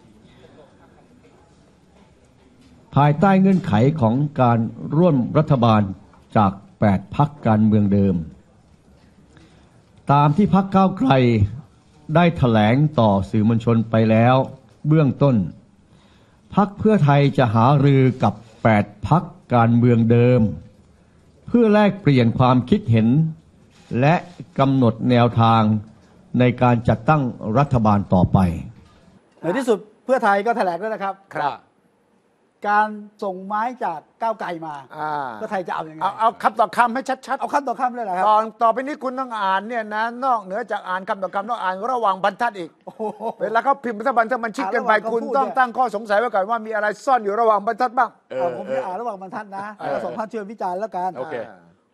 ภายใต้เงื่อนไขของการร่วมรัฐบาลจากแปดพรรคการเมืองเดิมตามที่พรรคก้าวไกลได้แถลงต่อสื่อมวลชนไปแล้วเบื้องต้นพรรคเพื่อไทยจะหารือกับแปดพรรคการเมืองเดิมเพื่อแลกเปลี่ยนความคิดเห็นและกำหนดแนวทางในการจัดตั้งรัฐบาลต่อไปในที่สุดเพื่อไทยก็แถลงแล้วนะครับครับการส่งไม้จากก้าวไกลมาอ่าเพื่อไทยจะเอาอย่างไงเอาเอาคำต่อคำให้ชัดๆเอาคำต่อคำเลยเหรอครับตอนต่อไปนี้คุณต้องอ่านเนี่ยนะนอกเหนือจากอ่านคำต่อคำต้องอ่านระหว่างบรรทัดอีกโอ้โหเวลาเขาพิมพ์รัฐบาลถ้ามันชิดกันไปอ่านระหว่างคุณเขาพูดต้องเนี่ยตั้งข้อสงสัยไว้ก่อนว่ามีอะไรซ่อนอยู่ระหว่างบรรทัดบ้างเออเอาผมจะอ่านระหว่างบรรทัดนะแล้วสองท่านช่วยวิจารณ์แล้วกันโอเค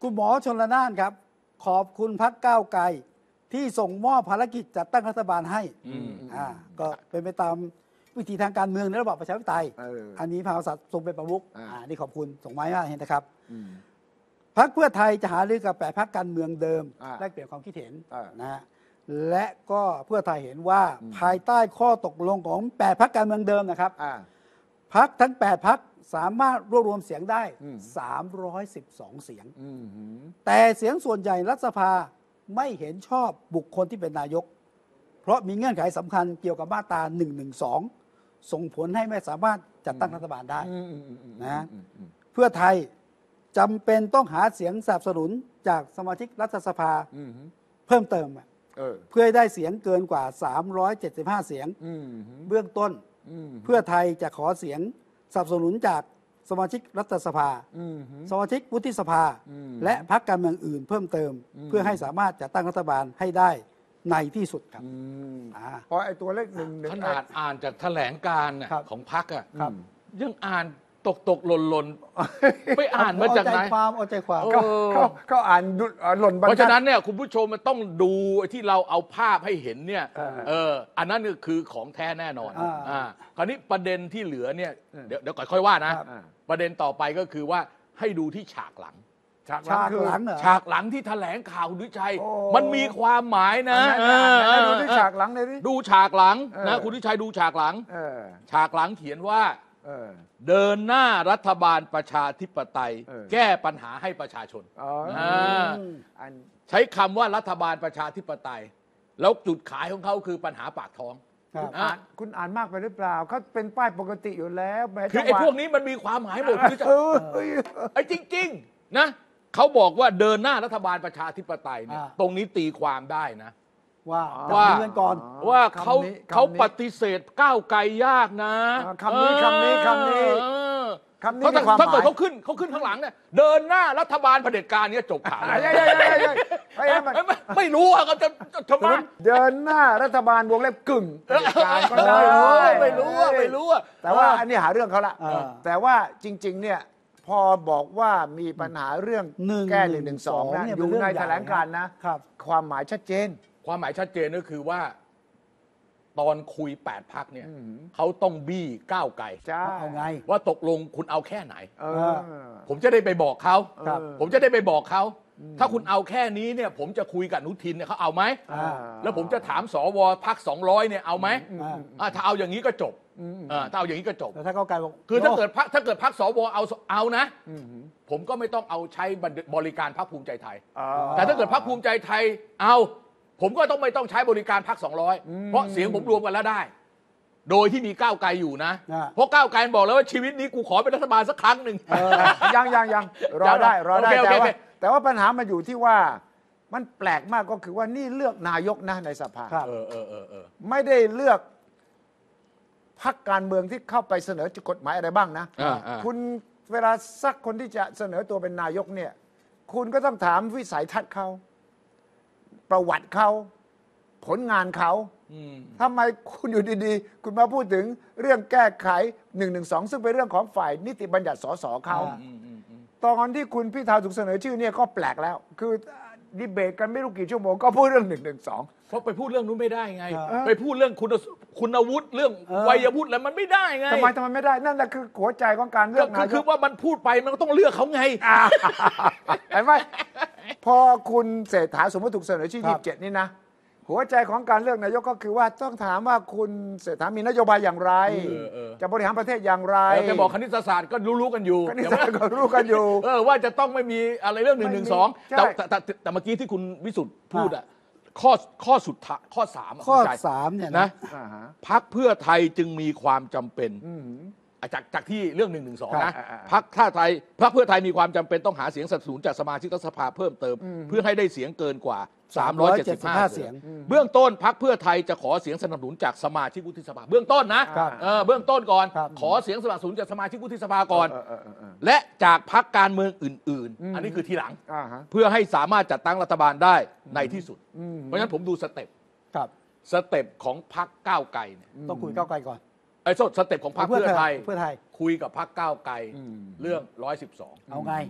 คุณหมอชลนานครับขอบคุณพรรคก้าวไกลที่ส่งมอบภารกิจจัดตั้งรัฐบาลให้อ่าก็เป็นไปตามวิธีทางการเมืองในระบอบประชาธิปไตยเอออันนี้พระมหากษัตริย์ทรงเป็นประมุขอ่าอ่านี่ขอบคุณส่งไม้มาเห็นนะครับพรรคเพื่อไทยจะหารือกับแปดพรรคการเมืองเดิมอ่าแลกเปลี่ยนความคิดเห็นอ่านนะฮะและก็เพื่อไทยเห็นว่าภายใต้ข้อตกลงของแปดพรรคการเมืองเดิมนะครับอ่าพรรคทั้งแปดพรรคสามารถรวบรวมเสียงได้อืมสามร้อยสิบสองเสียงอืมหืมแต่เสียงส่วนใหญ่รัฐสภาไม่เห็นชอบบุคคลที่เป็นนายก เพราะมีเงื่อนไขสำคัญเกี่ยวกับมาตราหนึ่งหนึ่งสองส่งผลให้ไม่สามารถจัดตั้งรัฐบาลได้อืมอืมอืมอืมนะอืมอืมเพื่อไทยจำเป็นต้องหาเสียงสนับสนุนจากสมาชิกรัฐสภาอืมเพิ่มเติมอะเออเพื่อให้ได้เสียงเกินกว่า สามร้อยเจ็ดสิบห้า เสียงอืมเบื้องต้นอืมเพื่อไทยจะขอเสียงสนับสนุนจากสมาชิกรัฐสภาอืมสมาชิกวุฒิสภาอืมและพรรคการเมืองอื่นเพิ่มเติมอืมเพื่อให้สามารถจัดตั้งรัฐบาลให้ได้ในที่สุดครับอืมอ่าเพราะไอ้ตัวเลขหนึ่งหนึ่งขนาดอ่านจากแถลงการณ์น่ะครับของพรรคอ่ะครับยังอ่านตกตกๆหล่นหล่นๆไปอ่านมาจากไหนเอใจความเอาใจความเออเขาเขาอ่านดุเอ่อหล่นบรรเพทัดราะฉะนั้นเนี่ยคุณผู้ชมมันต้องดูไอ้ที่เราเอาภาพให้เห็นเนี่ยเออเอออันนั้นเนี่ยคือของแท้แน่นอนอ่าอ่าคราวนี้ประเด็นที่เหลือเนี่ยเออเดี๋ยวเดี๋ยวค่อยๆว่านะครับอ่าประเด็นต่อไปก็คือว่าให้ดูที่ฉากหลังฉากฉากคือหลังเหรอฉากหลังที่แถลงข่าวดุชัยโอ้มันมีความหมายนะอันนั้นอ่ะเออไหนๆดูที่ฉากหลังเลยดิดูฉากหลังเออนะคุณดุชัยดูฉากหลังเออฉากหลังเขียนว่าเออเดินหน้ารัฐบาลประชาธิปไตยเออแก้ปัญหาให้ประชาชนอ๋ออ่าอันใช้คำว่ารัฐบาลประชาธิปไตย แล้วจุดขายของเขาคือปัญหาปากท้องครับอ่ะอ่านคุณอ่านมากไปหรือเปล่าเขาเป็นป้ายปกติอยู่แล้วแม้คือไอ้พวกนี้มันมีความหมายหมดคือจะเออเออไอ้จริง ๆ นะเขาบอกว่าเดินหน้ารัฐบาลประชาธิปไตยเนี่ยอ่าตรงนี้ตีความได้นะว่าว่าจับมือกันก่อนว่าเขาคำนี้เขาคำนี้ปฏิเสธก้าวไกลยากนะอ่าคำนี้คำนี้คำนี้เออคำนี้เพราะมีความหถ้าเกิดมายเขาขึ้นเขาขึ้นข้างหลังเนี่ยเดินหน้ารัฐบาลเผด็จการเนี่ยจบข่าวเอ้ยเอ้ยเอ้ยเอ้ยเอ้ยเอ้ยมันไม่ไม่ไม่รู้อะเขาจะจะทำไมเดินหน้ารัฐบาลวงเล็บกึ่งเผด็จการก็ได้ไม่รู้อะไม่รู้อะไม่รู้อะแต่ว่าอันนี้หาเรื่องเขาละเออแต่ว่าจริง ๆ เนี่ยพอบอกว่ามีปัญหาเรื่องหนึ่งแก้หนึ่งหนึ่งสองนะเนี่ยอเป็นยู่เรื่องในใหญ่แถลงการณ์นะครับ ความหมายชัดเจนความหมายชัดเจนก็คือว่า ตอนคุยแปดพักเนี่ยอืมเขาต้องบี้ก้าวไกลจ้าเอาไงว่าตกลงคุณเอาแค่ไหนเออผมจะได้ไปบอกเขาครับผมจะได้ไปบอกเขา ถ้าคุณเอาแค่นี้เนี่ย ผมจะคุยกับอนุทินเนี่ยเขาเอาไหมอ่าแล้วผมจะถามสวพักสองร้อยเนี่ยเอาไหมอ่าอ่าถ้าเอาอย่างนี้ก็จบอ่าถ้าเอาอย่างนี้ก็จบแต่ถ้าก้าวไกลบอกคือถ้าโเกิดพักถ้าเกิดพักสวเอาเอานะ ผมก็ไม่ต้องเอาใช้บริการพักภูมิใจไทยอ๋อแต่ถ้าเกิดพักภูมิใจไทยเอา ผมก็ต้องไม่ต้องใช้บริการพักสองร้อยเพราะเสียงผมรวมกันแล้วได้ โดยที่มีก้าวไกลอยู่นะอ่าเพราะก้าวไกลบอกแล้วว่าชีวิตนี้กูขอเป็นรัฐบาลสักครั้งหนึ่งยังยังยังรอได้รอได้โอเคโอเคแต่โอว่าเคแต่ว่าปัญหามันอยู่ที่ว่ามันแปลกมากก็คือว่านี่เลือกนายกนะในสภาครับเออเออเออเออไม่ได้เลือกพรรคการเมืองที่เข้าไปเสนอกฎหมายอะไรบ้างนะอ่าอ่าคุณเวลาสักคนที่จะเสนอตัวเป็นนายกเนี่ย คุณก็ต้องถามวิสัยทัศน์เขาประวัติเขาผลงานเขาอืมทำไมคุณอยู่ดีๆ คุณมาพูดถึงเรื่องแก้ไขหนึ่งหนึ่งสองซึ่งเป็นเรื่องของฝ่ายนิติบัญญัติสสเขาอ่าอืมอืมอืมตอนที่คุณพิธาถูกเสนอชื่อเนี่ยก็แปลกแล้ว คือดีเบตกันไม่รู้กี่ชั่วโมงก็พูดเรื่องหนึ่งหนึ่งสองเพราะไปพูดเรื่องนู้นไม่ได้ไงเออไปพูดเรื่องคุณคุณวุฒิเรื่องเออวัยวุฒิแล้วมันไม่ได้ไงทำไมทำไมไม่ได้นั่นแหละคือหัวใจของการเลืก็อกคืนาอย คืกอว่ามันพูดไปมันก็ต้องเลือกเขาไงอ่าเห็นไหมพอคุณเศรษฐาสมมติถูกเสนอชื่อครัยี่บสิบเจ็ดนี่นะหัวใจของการเลือกนายกก็คือว่าต้องถามว่าคุณเศรษฐามีนโยบายอย่างไรเออเออจะบริหารประเทศอย่างไรเออแกบอกคณิตศาสตร์ก็รู้ๆกันอยู่ก็นี่จะก็รู้กันอยู่เออว่าจะต้องไม่มีอะไรเรื่องหนึ่งหนึ่งสองใช่แต่แต่แต่แต่เมื่อกี้ที่คุณวิสุทธ์พูดอะข้อข้อสุดท้ายข้อสามะข้อเข้าใจสามเนี่ยนะนะอ่าฮะพักเพื่อไทยจึงมีความจำเป็นอืมอ่ะจากจากที่เรื่องหนึ่งหนึ่งสองนะอ่าอ่าอ่าพักท่าไทยพักเพื่อไทยมีความจำเป็นต้องหาเสียงสนับสนุนจากสมาชิกรัฐสภาเพิ่มเติม เพื่อให้ได้เสียงเกินกว่า สามร้อยเจ็ดสิบห้าเสีเสียยงง เบื้องต้นพักเพื่อไทยจะขอเสียงสนับสนุนจากสมาชิกวุฒิสภาเบื้องต้นนะครับ เออเบื้องต้นก่อนครับขอเสียงสนับสนุนจากสมาชิกวุฒิสภาก่อนเออเออเออเออและจากพักการเมืองอื่นอืมๆ อันนี้คือทีหลังอ่าฮะเพื่อให้สามารถจัดตั้งรัฐบาลได้ในที่สุด เพราะฉะนั้นผมดูสเต็ปครับสเต็ปของพักก้าวไกลเนี่ยต้องคุยก้าวไกลก่อนไอ้สเต็ปของพักเพื่อไทยเพื่อไทยคุยกับพักก้าวไกลอืมเรื่องร้อยสิบสองเอาไง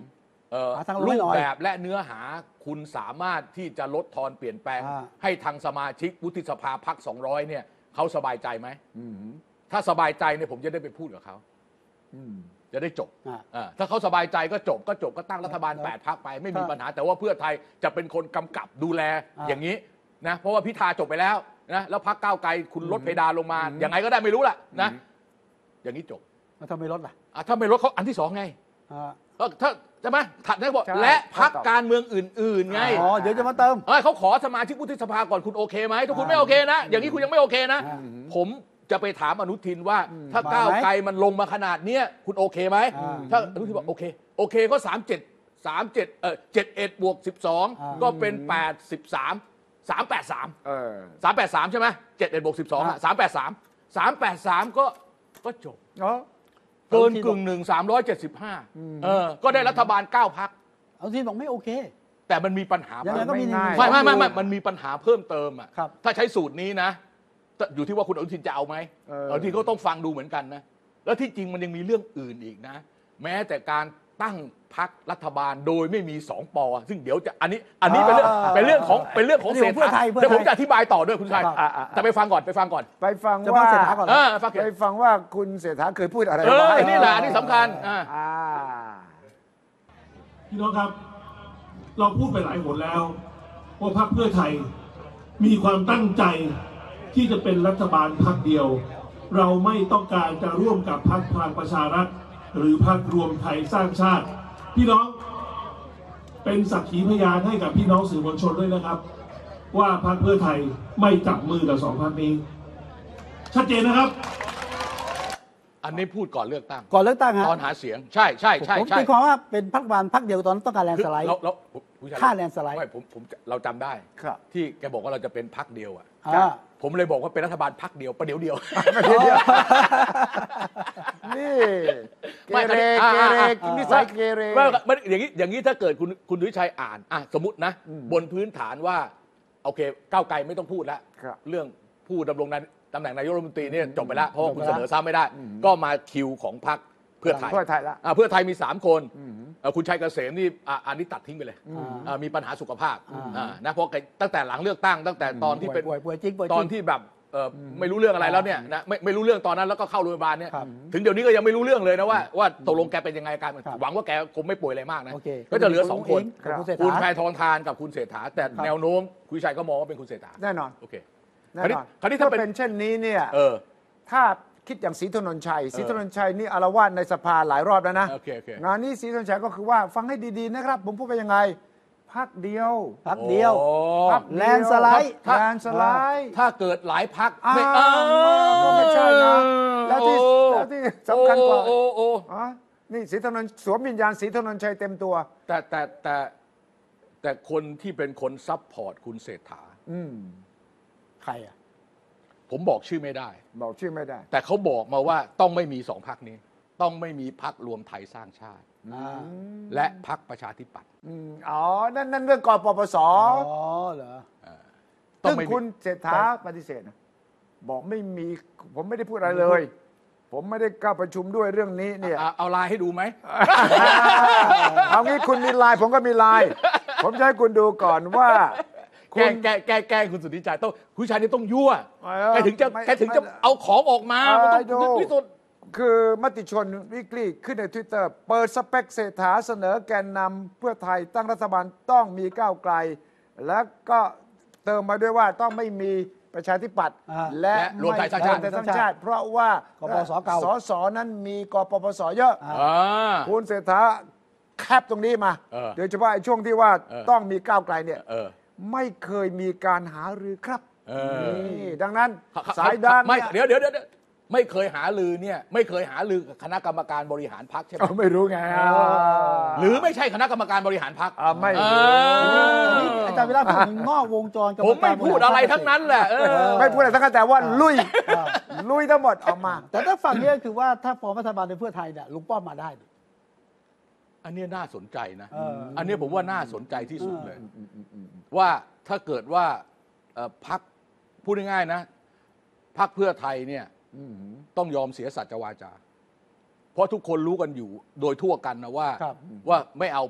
รูปแบบและเนื้อหาคุณสามารถที่จะลดทอนเปลี่ยนแปลงให้ทางสมาชิกวุฒิสภาพรรคสองร้อยเนี่ยเขาสบายใจไหมถ้าสบายใจเนี่ยผมจะได้ไปพูดกับเขาจะได้จบถ้าเขาสบายใจก็จบก็จบก็ตั้งรัฐบาลแปดพรรคไปไม่มีปัญหาแต่ว่าเพื่อไทยจะเป็นคนกำกับดูแลอย่างนี้นะเพราะว่าพิธาจบไปแล้วนะแล้วพรรคก้าวไกลคุณลดเพดานลงมาอย่างไงก็ได้ไม่รู้แหละนะอย่างนี้จบถ้าไม่ลดล่ะถ้าไม่ลดเขาอันที่สองไงถ้าใช่ไหมถัดนั้นบอกและพรรคการเมืองอื่นๆไงอ๋อเดี๋ยวจะมาเติมเขาขอสมาชิกวุฒิสภาก่อนคุณโอเคไหมถ้าคุณไม่โอเคนะอย่างนี้คุณยังไม่โอเคนะผมจะไปถามอนุทินว่าถ้าก้าวไกลมันลงมาขนาดนี้คุณโอเคไหมถ้าอนุทินบอกโอเคโอเคก็สามเจ็ดสามเจ็ดเออเจ็ดเอ็ดบวกสิบสองก็เป็นแปดสิบสามสามแปดสามสามแปดสามใช่ไหมเจ็ดเอ็ดบวกสิบสองสามแปดสามสามแปดสามก็ก็จบเกินกึ่งหนึ่งสามร้อยเจ็ดสิบห้าเออก็ได้รัฐบาลเก้าพรรคอนุทินบอกไม่โอเคแต่มันมีปัญหายังไงก็มีไม่ไม่ไม่ไม่มันมีปัญหาเพิ่มเติมอ่ะถ้าใช้สูตรนี้นะอยู่ที่ว่าคุณอนุทินจะเอาไหมอนุทินก็ต้องฟังดูเหมือนกันนะแล้วที่จริงมันยังมีเรื่องอื่นอีกนะแม้แต่การตั้งพรรครัฐบาลโดยไม่มีสองปอซึ่งเดี๋ยวจะอันนี้อันนี้เป็นเรื่องเป็นเรื่องของเป็นเรื่องของเศรษฐาเดี๋ยวผมจะอธิบายต่อด้วยคุณชัยแต่ไปฟังก่อนไปฟังก่อนไปฟังว่าไปฟังว่าคุณเศรษฐาเคยพูดอะไรบ้างนี่แหละนี่สำคัญพี่น้องครับเราพูดไปหลายหนแล้วว่าพรรคเพื่อไทยมีความตั้งใจที่จะเป็นรัฐบาลพรรคเดียวเราไม่ต้องการจะร่วมกับพรรคพลังประชารัฐหรือพรรครวมไทยสร้างชาติพี่น้องเป็นสักขีพยานให้กับพี่น้องสื่อมวลชนด้วยนะครับว่าพรรคเพื่อไทยไม่จับมือกับสองพรรคนี้ชัดเจนนะครับอันนี้พูดก่อนเลือกตั้งก่อนเลือกตั้งฮะตอนหาเสียงใช่ใช่ใช่ผมตีความว่าเป็นพรรคบาลพรรคเดียวตอนต้องการแลนสไลด์แล้วค่าแลนสไลด์ไม่ผมผมเราจำได้ที่แกบอกว่าเราจะเป็นพรรคเดียวอ่ะผมเลยบอกว่าเป็นรัฐบาลพรรคเดียวประเดี๋ยวเดียวประเดี๋ยวเดียวนี่เกเรเกเรนิสัยเกเรไม่อย่างนี้อย่างนี้ถ้าเกิดคุณคุณดุชัยอ่านอ่ะสมมตินะบนพื้นฐานว่าโอเคก้าวไกลไม่ต้องพูดแล้วเรื่องผู้ดำรงตำแหน่งนายกรัฐมนตรีเนี่ยจบไปแล้วเพราะว่าคุณเสนอซ้ำไม่ได้ก็มาคิวของพรรคเพื่อไทยเพื่อไทยแล้วเพื่อไทยมีสามคนคุณชัยเกษมนี่อันนี้ตัดทิ้งไปเลยมีปัญหาสุขภาพนะเพราะตั้งแต่หลังเลือกตั้งตั้งแต่ตอนที่เป็นตอนที่แบบไม่รู้เรื่องอะไรแล้วเนี่ยนะไม่ไม่รู้เรื่องตอนนั้นแล้วก็เข้าโรงพยาบาลเนี่ยถึงเดี๋ยวนี้ก็ยังไม่รู้เรื่องเลยนะว่าว่าตกลงแกเป็นยังไงการหวังว่าแกคงไม่ป่วยอะไรมากนะก็จะเหลือสองคนคุณแพทองธารกับคุณเศรษฐาแต่แนวโน้มคุณชัยก็มองว่าเป็นคุณเศรษฐาแน่นอนโอเคแน่นอนคราวนี้ถ้าเป็นเช่นนี้เนี่ยถ้าคิดอย่างศรีถนนชัยศรีถนนชัยนี่อารวาสในสภาหลายรอบแล้วนะงานนี้ศรีถนนชัยก็คือว่าฟังให้ดีๆนะครับผมพูดไปยังไงพรรคเดียวพรรคเดียวแลนสไลด์แลนสไลด์ถ้าเกิดหลายพรรคไม่เออไม่ใช่นะแล้วที่แล้วที่สำคัญกว่าโอ้โอ้นี่ศรีถนนสวมวิญญาณศรีถนนชัยเต็มตัวแต่แต่แต่แต่คนที่เป็นคนซัพพอร์ตคุณเศรษฐาใครอ่ะผมบอกชื่อไม่ได้บอกชื่อไม่ได้แต่เขาบอกมาว่าต้องไม่มีสองพรรคนี้ต้องไม่มีพรรครวมไทยสร้างชาติและพรรคประชาธิปัตย์อ๋อนั่นนั่นเรื่องกปปสอ๋อเหรอซึ่งคุณเศรษฐาปฏิเสธนะบอกไม่มีผมไม่ได้พูดอะไรเลยผมไม่ได้เข้าประชุมด้วยเรื่องนี้เนี่ยเอาไลน์ให้ดูไหมเอางี้คุณมีไลน์ผมก็มีไลน์ผมจะให้คุณดูก่อนว่าแกแกแกแกคุณสุทธิชัยต้องผู้ชายนี่ต้องยั่วแกถึงจะแกถึงจะเอาของออกมาต้องพิสูจน์คือมติชนวิกฤตขึ้นใน Twitter เปิดสเปคเศรษฐาเสนอแกนนำเพื่อไทยตั้งรัฐบาลต้องมีก้าวไกลแล้วก็เติมมาด้วยว่าต้องไม่มีประชาธิปัตย์และรวมไทยสร้างชาติเพราะว่ากปปสเก่าสสนั้นมีกปปสเยอะคุณเศรษฐาแคบตรงนี้มาโดยเฉพาะช่วงที่ว่าต้องมีก้าวไกลเนี่ยไม่เคยมีการหารือครับนี่ดังนั้นสายดังไม่เดี๋ยวเดี๋ยวเดี๋ยวไม่เคยหารือเนี่ยไม่เคยหารือกับคณะกรรมการบริหารพรรคใช่ไหมไม่รู้ไงหรือไม่ใช่คณะกรรมการบริหารพรรคไม่อาจารย์วิระพูดถึงงอกวงจรผมไม่พูดอะไรทั้งนั้นแหละไม่พูดอะไรทั้งนั้นแต่ว่าลุยลุยทั้งหมดออกมาแต่ถ้าฝั่งนี้คือว่าถ้าฟอร์มรัฐบาลในเพื่อไทยเนี่ยลุงป้อมมาได้อันนี้น่าสนใจนะอันนี้ผมว่าน่าสนใจที่สุดเลยว่าถ้าเกิดว่าพรรคพูดง่ายๆนะพรรคเพื่อไทยเนี่ยต้องยอมเสียสัจวาจาเพราะทุกคนรู้กันอยู่โดยทั่วกันนะว่าว่าไม่เอาพรรค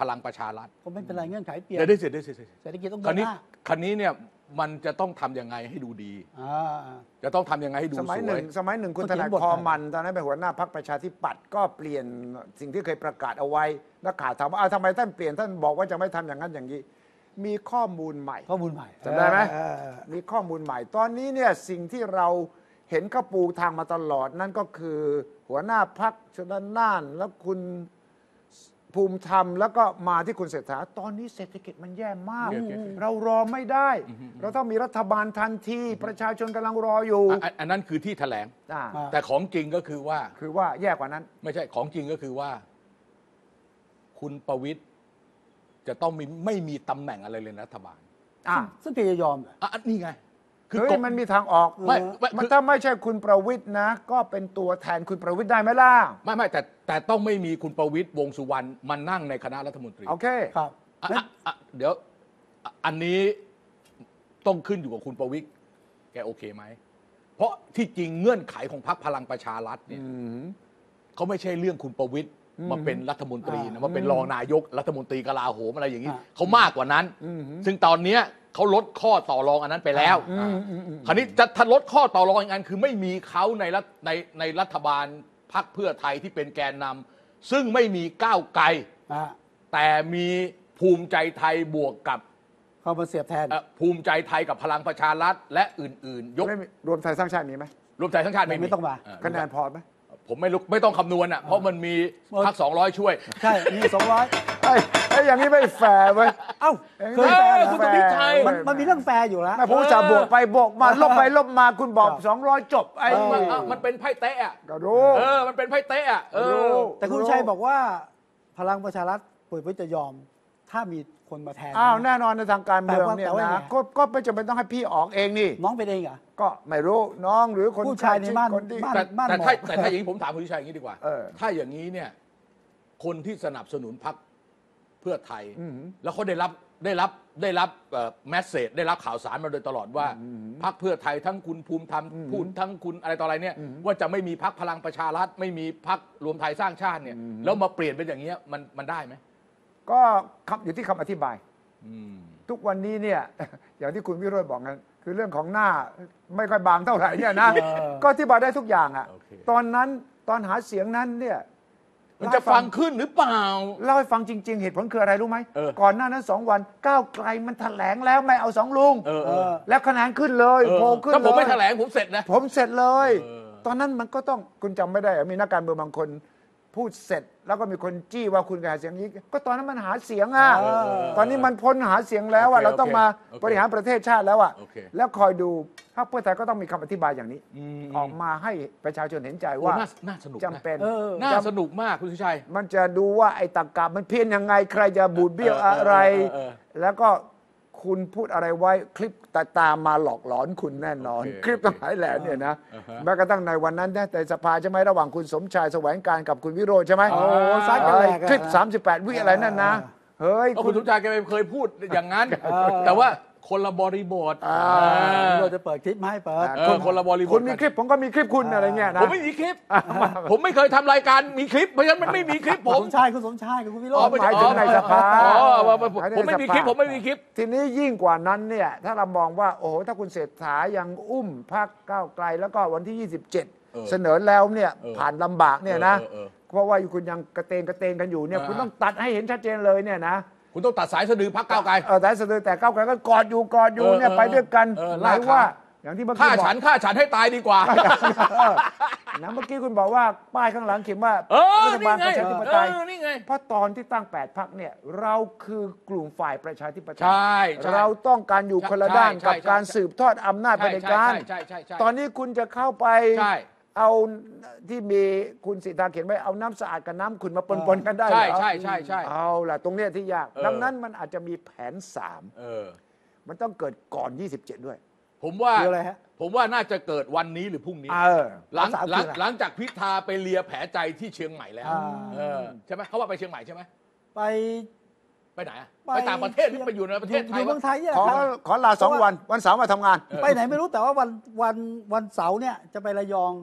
ลังประชารัฐก็ไม่เป็นไรเงื่อนไขเปลี่ยนเดี๋ยวได้เสร็จได้เสร็จเศรษฐกิจต้องค ราวนี้เดินหน้าคันนี้เนี่ยมันจะต้องทำยังไงให้ดูดีอ่าจะต้องทำยังไงให้ดูสสมัยหวนึ่ยงสมัยหนึ่งคุณก็ธเขียนนายบทคอมันตอนนั้นเป็นหัวหน้าพรรคประชาธิปัตย์ก็เปลี่ยนสิ่งที่เคยประกาศเอาไว้นักข่าวถามว่าเอาทำไมท่านเปลี่ยนท่านบอกว่าจะไม่ทำอย่างนั้นอย่างนี้มีข้อมูลใหม่ข้อมูลใหม่จำได้ไหมเออเออมีข้อมูลใหม่ ตอนนี้เนี่ยสิ่งที่เราเห็นเขาปูทางมาตลอดนั่นก็คือหัวหน้าพรรคชนน่านแล้วคุณภูมิธรรมแล้วก็มาที่คุณเศรษฐาตอนนี้เศรษฐกิจมันแย่มากโอเคโอเคเรารอไม่ได้ เราต้องมีรัฐบาลทันทีประชาชนกำลังรออยู่อ่ะอันนั้นคือที่แถลงอ่าแต่ของจริงก็คือว่าคือว่าแย่กว่านั้นไม่ใช่ของจริงก็คือว่า คุณประวิตรจะต้องมีไม่มีตำแหน่งอะไรเลยในรัฐบาลอ่าซึ่งแกจะยอมเหรออ่ะนี่ไง คือเฮ้ยกฎมันมีทางออกไม่ไม่มันคือถ้าไม่ใช่คุณประวิตยนะ ก็เป็นตัวแทนคุณประวิตยได้ไหมล่ะไม่ไม่แต่แต่ต้องไม่มีคุณประวิตรวงษ์สุวรรณมานั่งในคณะรัฐมนตรีโอเคครับอ่ะอ่ะอ่ะเดี๋ยวอ่ะอันนี้ต้องขึ้นอยู่กับคุณประวิตรแกโอเคไหม เพราะที่จริงเงื่อนไขของพรรคพลังประชารัฐเนี่ยเขาไม่ใช่เรื่องคุณประวิตรมาเป็นรัฐมนตรีนะมาเป็นรองนายกรัฐมนตรีกลาโหมอะไรอย่างนี้อ่าเขามากกว่านั้น ซึ่งตอนเนี้ยเขาลดข้อต่อรองอันนั้นไปแล้วคราวนี้จะถ้าลดข้อต่อรองอีกอันคือไม่มีเขาในรัฐในในรัฐบาลพรรคเพื่อไทยที่เป็นแกนนำซึ่งไม่มีก้าวไกลอ่าแต่มีภูมิใจไทยบวกกับเข้ามาเสียบแทนเอ่อภูมิใจไทยกับพลังประชารัฐและอื่น ๆ ยกไม่มีรวมไทยสร้างชาติมีไหมรวมไทยทั้งชาติไม่ไม่ต้องมาเคะแนนพอไหมผมไม่รู้ไม่ต้องคำนวณอ่ะเพราะมันมีพรรคสองร้อยช่วยใช่ มีสองร้อยไอ้ไอ้อย่างนี้ไม่แฟร์เว้ยเอ้า เคยเอแฟร์อเหรอคุณสุทธิชัยมันมันมีเรื่องแฟร์อยู่แล้วแม่ผู้จะบวกไปบวกมาลบไปลบมาคุณบอกครับสองร้อยจบไอ้เออมันอ่ะมันเป็นไพ่เตะอ่ะก็รู้เออมันเป็นไพ่เตะอ่ะเอรู้อแต่คุณชัยบอกว่าพลังประชารัฐปุ๋ยปุ้ยจะยอม ถ้ามีคนมาแทนอ้าวแน่นอนในทางการเมืองเนี่ยแต่ว่าแต่ว่านะไงก็ก็ไม่จำเป็นต้องให้พี่ออกเองนี่น้องเป็นเองเหรอก็ไม่รู้น้องหรือคนผู้ชายในบ้านคนที่บ้านแต่แต่หมอถ้าแต่ถ้าอย่างนี้ผมถามคุณชัยอย่างนี้ดีกว่าเออถ้าอย่างนี้เนี่ยคนที่สนับสนุนพรรคเพื่อไทยอืมแล้วเขาได้รับได้รับได้รับแมสเซจได้รับข่าวสารมาโดยตลอดว่าพรรคเพื่อไทยทั้งคุณภูมิธรรมพูดทั้งคุณอะไรต่ออะไรเนี่ยว่าจะไม่มีพรรคพลังประชารัฐไม่มีพรรครวมไทยสร้างชาติเนี่ยแล้วมาเปลี่ยนเป็นอย่างเงี้ยมันมันได้ไหมก็คำอยู่ที่คำอธิบายอืมทุกวันนี้เนี่ย อย่างที่คุณวิโรจน์บอกกันคือเรื่องของหน้าไม่ค่อยบางเท่าไหร่เนี่ยนะเออก็อธิบายได้ทุกอย่างอ่ะโอเคตอนนั้นตอนหาเสียงนั้นเนี่ยมันจะฟังขึ้นหรือเปล่าเล่าให้ฟังจริง ๆ เหตุผลคืออะไรรู้ไหมเออก่อนหน้านั้นสองวันก้าวไกลมันแถลงแล้วไม่เอาสองลุงเออเออแล้วคะแนนขึ้นเลยเออโผล่ขึ้นถ้าผมไม่เลยแถลงผมเสร็จนะผมเสร็จเลยเออตอนนั้นมันก็ต้องคุณจำไม่ได้เหรอมีนักการเมืองบางคนพูดเสร็จ แล้วก็มีคนจี้ว่าคุณหาเสียงนี้ ก็ตอนนั้นมันหาเสียงอ่ะเออตอนนี้มันพ้นหาเสียงแล้วอ่ะโอเคเราต้องมาโอเคบริหารประเทศชาติแล้วอ่ะโอเคแล้วคอยดูพรรคเพื่อไทยก็ต้องมีคำอธิบายอย่างนี้อืมออกมาให้ประชาชนเห็นใจโอ้ว่าน่าน่าสนุกจำเป็นเออน่าจสนุกมากคุณสุชัยำมันจะดูว่าไอ้ตรรกะมันเพี้ยนยังไงใครจะบูดเบี้ยวเออเอออะไรเออเออแล้วก็คุณพูดอะไรไว้คลิปตาตามมาหลอกหลอนคุณแน่นอนโอเคคลิปทั้งหลายแหล่เนี่ยนะอ่าฮะแม้กระทั่งในวันนั้นนะแต่สภาใช่ไหมระหว่างคุณสมชายแสวงการกับคุณวิโรจน์ใช่ไหมโอ้ซัดกันแหลกอะคลิป สามสิบแปด วิอะไรนั่นนะ เฮ้ยก็คุคุณ ณสมชายแกเคยพูดอย่างนั้นเออแต่ว่าคนละบริบทอ่าเราจะเปิดคลิปมาให้เปิดเออคนละบริบทคุณมีคลิปผมก็มีคลิปคุณอะไรเงี้ยนะผมไม่มีคลิป ผมไม่เคยทำรายการมีคลิปเพราะฉะนั้นมันไม่มีคลิปผสมมชายคุณสมชายกับคุณวิโรอ๋อจน์ไม่หมายถึงในสภาอ๋อผมหายถึงผมไม่มีคลิปในสภาผมไม่มีคลิปทีนี้ยิ่งกว่านั้นเนี่ยถ้าเรามองว่าโอ้โหถ้าคุณเศรษฐายังอุ้มพรรคก้าวไกล แล้วก็วันที่ ยี่สิบเจ็ดเออเสนอแล้วเนี่ยเออผ่านลำบากเนี่ยนะเออเออเออเพราะว่าคุณยังกระเตงกระเตงกันอยู่เนี่ยอ่าคุณต้องตัดให้เห็นชัดเจนเลยเนี่ยนะคุณต้องตัดสายสะดือพักก้าวไกลเออแต่เสนอแต่ก้าวไกลก็กอดอยู่กอดอยู่เออเนี่ยเออไปด้วยกันเออหลามาก ยขาว่าอย่างที่เมื่อกี้ฆ่าบอกฉันฆ่าฉันให้ตายดีกว่าเออนะเมื่อกี้คุณบอกว่าป้ายข้างหลังเขียนว่าเออรัฐบาลนี่ปไงระชาธิปเอไตยอนี่ไงเพราะตอนที่ตั้งแปดพรรคเนี่ยเราคือกลุ่มฝ่ายประชาธิปไตยใช่ใช่เราต้องการอยู่คนละด้านใช่กับใช่การใช่สืบทอดอำนาจใช่เผด็จการใช่ใช่ใช่ตอนนี้คุณจะเข้าไปใช่เอาที่มีคุณสิทธาเขียนไว้เอาน้ำสะอาดกับน้ำขุ่นมาปนๆกันได้เหรใช่อใช่ใช่ใช่เอาล่ะตรงเนี้ยที่ยากเออดังนั้นมันอาจจะมีแผนสามเออมันต้องเกิดก่อนยี่สิบเจ็ดด้วยผมว่าคืออะไรฮะผมว่าน่าจะเกิดวันนี้หรือพรุ่งนี้เออหลังสามหลังคืออะไรหลังจากพิธาไปเลียแผลใจที่เชียงใหม่แล้วอ่าเออใช่ไหมเขาว่าไปเชียงใหม่ใช่ไหมไปไปไหนอะไปต่างประเทศหรือไปอยู่ในประเทศไทอย ยู่เมืวะองไทยเนี่ยขอครับขอลาสองวันวันเสาร์มาทำงานไปไหนไม่รู้แต่ว่าวันวันวันเสาร์เนี่ยจะไประยอง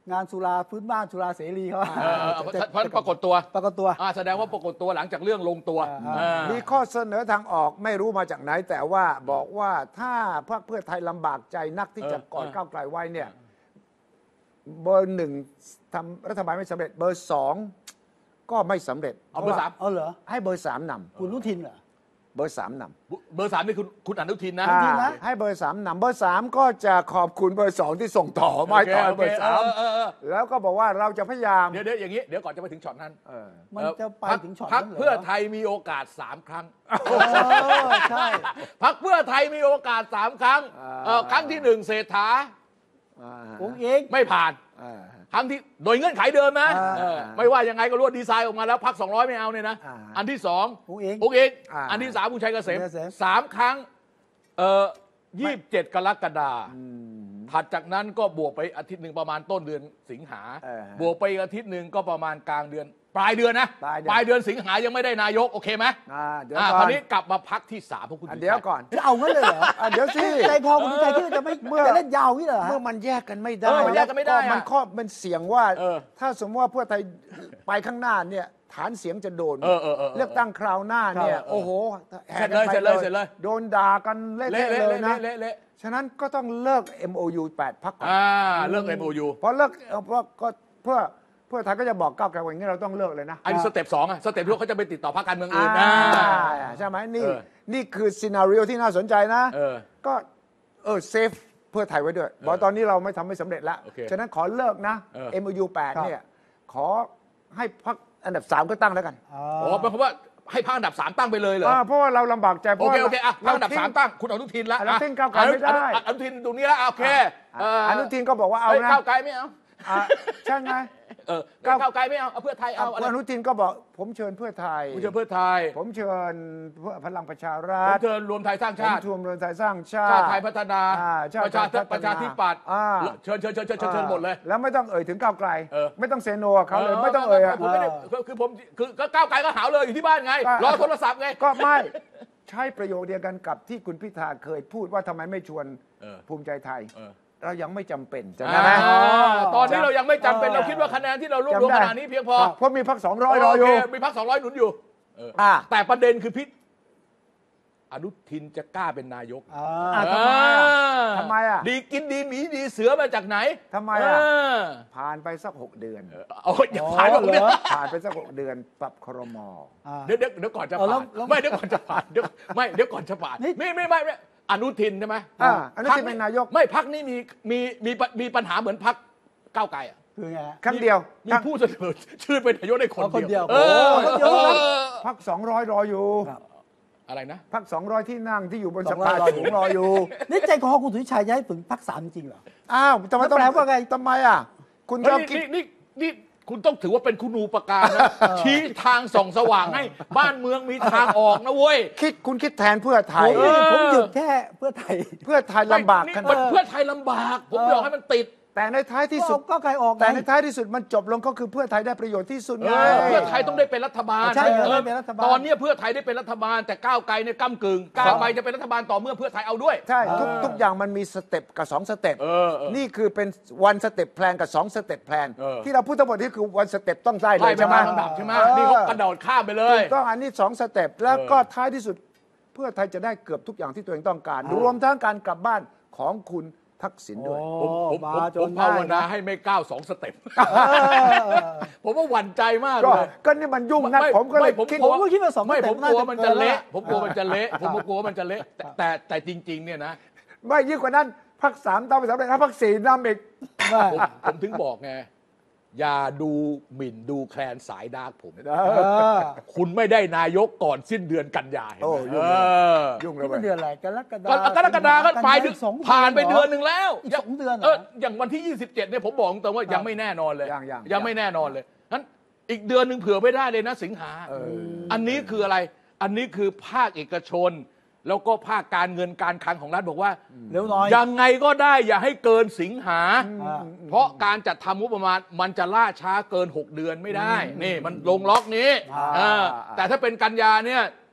งานสุราพื้นบ้านสุราเสรีเขาเออเพราะปรากฏตัวปรากฏตัวอ่าแสดงว่าปรากฏตัวหลังจากเรื่องลงตัวอ่ามีข้อเสนอทางออกไม่รู้มาจากไหน แต่ว่าบอกว่าถ้าพรรคเพื่อไทยลำบากใจนักที่จะกอดก้าวไกลไว้เนี่ยเบอร์หนึ่งทำรัฐบาลไม่สำเร็จเบอร์สองก็ไม่สำเร็จเอาเบอร์สามเอาเหรอให้เบอร์สามนำคุณอนุทินเหรอเบอร์สามนำเบอร์สามนี่คุณคุณอนุทินนะอ่าจริงนะให้เบอร์สามนำเบอร์สามก็จะขอบคุณเบอร์สองที่ส่งต่อมาต่อให้เบอร์สามเออเออแล้วก็บอกว่าเราจะพยายามเดี๋ยวเดี๋ยวอย่างนี้เดี๋ยวก่อนจะไปถึงช็อตนั้นเออมันจะไปถึงช็อตพรรคนั้นเหรอเพื่อไทยมีโอกาสสามครั้งเออใช่พรรคเพื่อไทยมีโอกาสสามครั้งอ่าเอ่อครั้งที่หนึ่งเศรษฐาอ่าองค์เองไม่ผ่านอ่าครั้งที่โดยเงื่อนไขเดิมนะอ่าเออไม่ว่ายังไงก็รู้ว่าดีไซน์ออกมาแล้วพรรคสองร้อยไม่เอาเนี่ยนะอ่าอันที่สององค์เององค์เองอ่าอันที่สามคุณชัยเกษมชัยเกษมสามครั้งเอ่อยี่สิบเจ็ดกรกฎาคมถัดจากนั้นก็บวกไปอาทิตย์หนึ่งประมาณต้นเดือนสิงหาเออบวกไปอีกอาทิตย์หนึ่งก็ประมาณกลางเดือน ปลายเดือนนะปลายเดือนเดือนสิงหายังไม่ได้นายกโอเคไหมอ่าเดี๋ยวอ่าก่คอราน วนี้กลับมาพักที่สามเพราะคุณอ่ะเดี๋ยวก่อนจะเอางั้นเลยเหรออ่ะเดี๋ยวสิใจคอคุณชัยคิดว่าจะไม่เมื่อจะเล่นยาวนี่เหรอเมื่อมันแยกกันไม่ได้เออมันแยกกันไม่ได้แล้วมันอะข้อมันเสี่ยงว่าเออถ้าสมมติว่าเพื่อไทยไปข้างหน้าเนี่ยฐานเสียงจะโดนเออเออเออเออเลือกตั้งคราวหน้าเนี่ยครับโอ้โหแห่เสร็จเลยกันไปเสร็จเลยเสร็จเลยโดนด่ากันเละเละๆเละเลยเละนะเละเละฉะนั้นก็ต้องเลิก เอ็ม โอ ยู แปดพรรคก่อนอ่าเลิก เอ็ม โอ ยูพอเลิกเอ่อเพราะก็เพื่อเพื่อไทยก็จะบอกก้าวไกลว่าอย่างนี้เราต้องเลิกเลยนะอันนี้สเต็ปสองอะสเต็ปที่เขาจะไปติดต่อพรรคการเมืองอื่นอ่านะใช่ไหมนี่เออนี่คือซีนารีโอที่น่าสนใจนะเออก็เออเซฟเพื่อไทยไว้ด้วยบอกว่าตอนนี้เราไม่ทำไม่สำเร็จแล้วโอเคฉะนั้นขอเลิกนะเออเอ็ม โอ ยู แปดครับเนี่ยขอให้พรรคอันดับสามก็ตั้งแล้วกันอ๋ออ๋อเป็นเพราะว่าให้พรรคอันดับสามตั้งไปเลยเหรออ่าเพราะว่าเราลำบากใจเพโอราะเคว่าโอเคอ่ะพรรคอันดับทิ้งสามตั้งคุณอนุทินละเราทิ้งก้าวไกลไม่ได้อนุอนุทินตรงนี้ละโอเคอ่าอนุทินก็บอกว่าเอาเอ้ยนะก้าวไกลไม่เอาอ่าใช่ไงเออก้าวก้าวไกลไม่เอาเอาเพื่อไทยเอาอะไรอนุทินก็บอกผมเชิญเพื่อไทยคุณเชิญเพื่อไทยผมเชิญเพื่อพลังประชารัผมฐเชิญรวมไทยสร้างผมชาติชวนรวมไทยสร้างชาชาติติไทยพัฒนาอ่าชาติประชาไทยพัฒนาประชาธิปัตย์อ่าเชิญเชิญเชิญเชิญเชิญเชิญหมดเลยแล้วไม่ต้องเอ่ยถึงก้าวไกลเออไม่ต้องเซโนกับเขาเลยไม่ต้องเอ่ยอะผมไม่ได้คือคือผมคือก็ก้าวไกลก็หาวเลยอยู่ที่บ้านไงก็รอโทรศัพท์ไงก็ไม่ใช้ประโยคเดียวกันกับที่คุณพิธาเคยพูดว่าทำไมไม่ชวนเออภูมิใจไทยเออเรายังไม่จำเป็นจำได้ไหมอ่าตอนนี้เรายังไม่จำเป็นเออเราคิดว่าคะแนนที่เรารวบรวมจำได้ขนาดนี้เพียงพอเพราะมีพักสองร้อยรออยู่โเคมีพักสองร้อยหนุนอยู่เอออ่าแต่ประเด็นคือพิษอนุทินจะกล้าเป็นนายกอ่าอ่ะทำไมอ่ะอ่าทำไมอ่ะดีกินดีหมีดีเสือมาจากไหนทำไมอ่ะเผ่านไปสักหกเดือนเอาอย่าผ่านหรอกเนี่ยเหรอผ่านไปสักหกเดือนปรับครมอ่าเดี๋ยวเดี๋ยวเดี๋ยวก่อนจะเอาแล้ผ่าวน แล้วไม่เดี๋ยวก่อนจะผ่านเดี๋ยวไม่เดี๋ยวก่อนจะผ่านนี่ไม่ไม่ไม่ไม่อนุทินใช่ไหมอ่าอนุทินพรรคเป็นนายกไม่พักนี้มีมีมีมีปัญหาเหมือนพักก้าวไกลอ่ะคือไงฮะครั้งเดียวมีผู้เสนอชื่อเป็นนายกได้คนเอาคนเดีเดียยว วโอ้เอโหอคนเดียวนะเออพักสองร้อยรออยู่ครับอะไรนะพักสองร้อยที่นั่งที่อยู่บนสสองร้อยภารออยู่สูงรออยู่นี่ใจคอคุณสุวิชัยย้ายถึงพักสามจริงเหรออ้าวทำไมต้องแล้วแปลว่าไงทำไมอ่ะ คุณชเฮ้อบยคิดนี่นี่นี่คุณต้องถือว่าเป็นคุณูปการนะชี้ทางส่องสว่างให้บ้านเมืองมีทางออกนะเว้ยคิดคุณคิดแทนเพื่อไทผยมเออผมหยุดแค่เพื่อไทยเพื่อไทยลำบากนี่ขมันาดเพื่อไทยลำบาก ผมบอกให้มันติดแต่ในท้ายที่สุดก็ใครออกไงแต่ในท้ายที่สุดมันจบลงก็คือเพื่อไทยได้ประโยชน์ที่สุดเอไงอเพื่อไทยต้องได้เป็นรัฐบาลใช่ออได้เป็นรัฐบาลตอนเนี้ยเพื่อไทยได้เป็นรัฐบาล แต่ก้าวไกลเนี่ยก้ากึ่งก้าวไกลจะเป็นรัฐบาลต่อเมื่อเพื่อไทยเอาด้วยใช่ทุกทุกอย่างมันมีสเต็ปกับสองสเต็ปเออเออนี่คือเป็นวันสเต็ปแพลนกับสองสเต็ปแพลนเออที่เราพูดทั้งหมดนี่คือวันสเต็ปต้องได้เลไล่ยไปใช่ไหมตามลำดับใช่ไหมเออนี่เขากระโดดข้ามไปเลยถูกต้องอันนี้สองสเต็ปแล้วก็เออท้ายที่สุดเพื่อไทยจะได้เกือบทุกอย่างที่ตัวเองต้องการอ่ารวมทั้งการกลับบ้านของคุณทักษิณด้วยผมผมมาผมจผมนภาวได้นานะให้ไม่ก้าวสองสเต็ปเออผมว่าหวั่นใจมากก็เลยก็นี่มันยุ่งนักไม่ผมก็เลยไม่ผมคิดผมก็คิดว่าสองไม่สเต็ผปมน่ากลัวจะมันเกิจะนแล้วเละผมกลัวมันจะเละผมกลัวมันจะเละแต่แต่แต่จริง ๆ เนี่ยนะไม่ยิ่งกว่านั้นพักสามต้องไปสำเร็จถ้าพักสี่นำอีกผมผมถึงบอกไง อย่าดูหมิ่นดูแคลนสายดาร์กผมเออคุณไม่ได้นายกก่อนสิ้นเดือนกันยายนโอ้ยุ่งเอเลยอยุ่งเลนี่ยมันเว้ยเดือนอะไรกรกฎาก็กรกฎาก็ปลายเดือนสองผ่านไปเดือนหรหนึ่งแล้วอีกสองเดือนเหรอเอออย่างวันที่ยี่สิบเจ็ดเนี่ยผมบอกตรงว่ายังไม่แน่นอนเลยยังยังยังไม่แน่นอนเลยงั้นอีกเดือนหนึ่งเผื่อไม่ได้เลยนะสิงหาเอออันนี้คืออะไร อันนี้คือภาคเอกชน แล้วก็ภาคการเงินการคลังของรัฐบอกว่าเร็วหน่อยยังไงก็ได้อย่าให้เกินสิงหาอ่าเพราะการจัดทำงบประมาณมันจะล่าช้าเกินหกเดือนไม่ได้ นี่มันลงล็อกนี้อ่าเออแต่ถ้าเป็นกันยาเนี่ย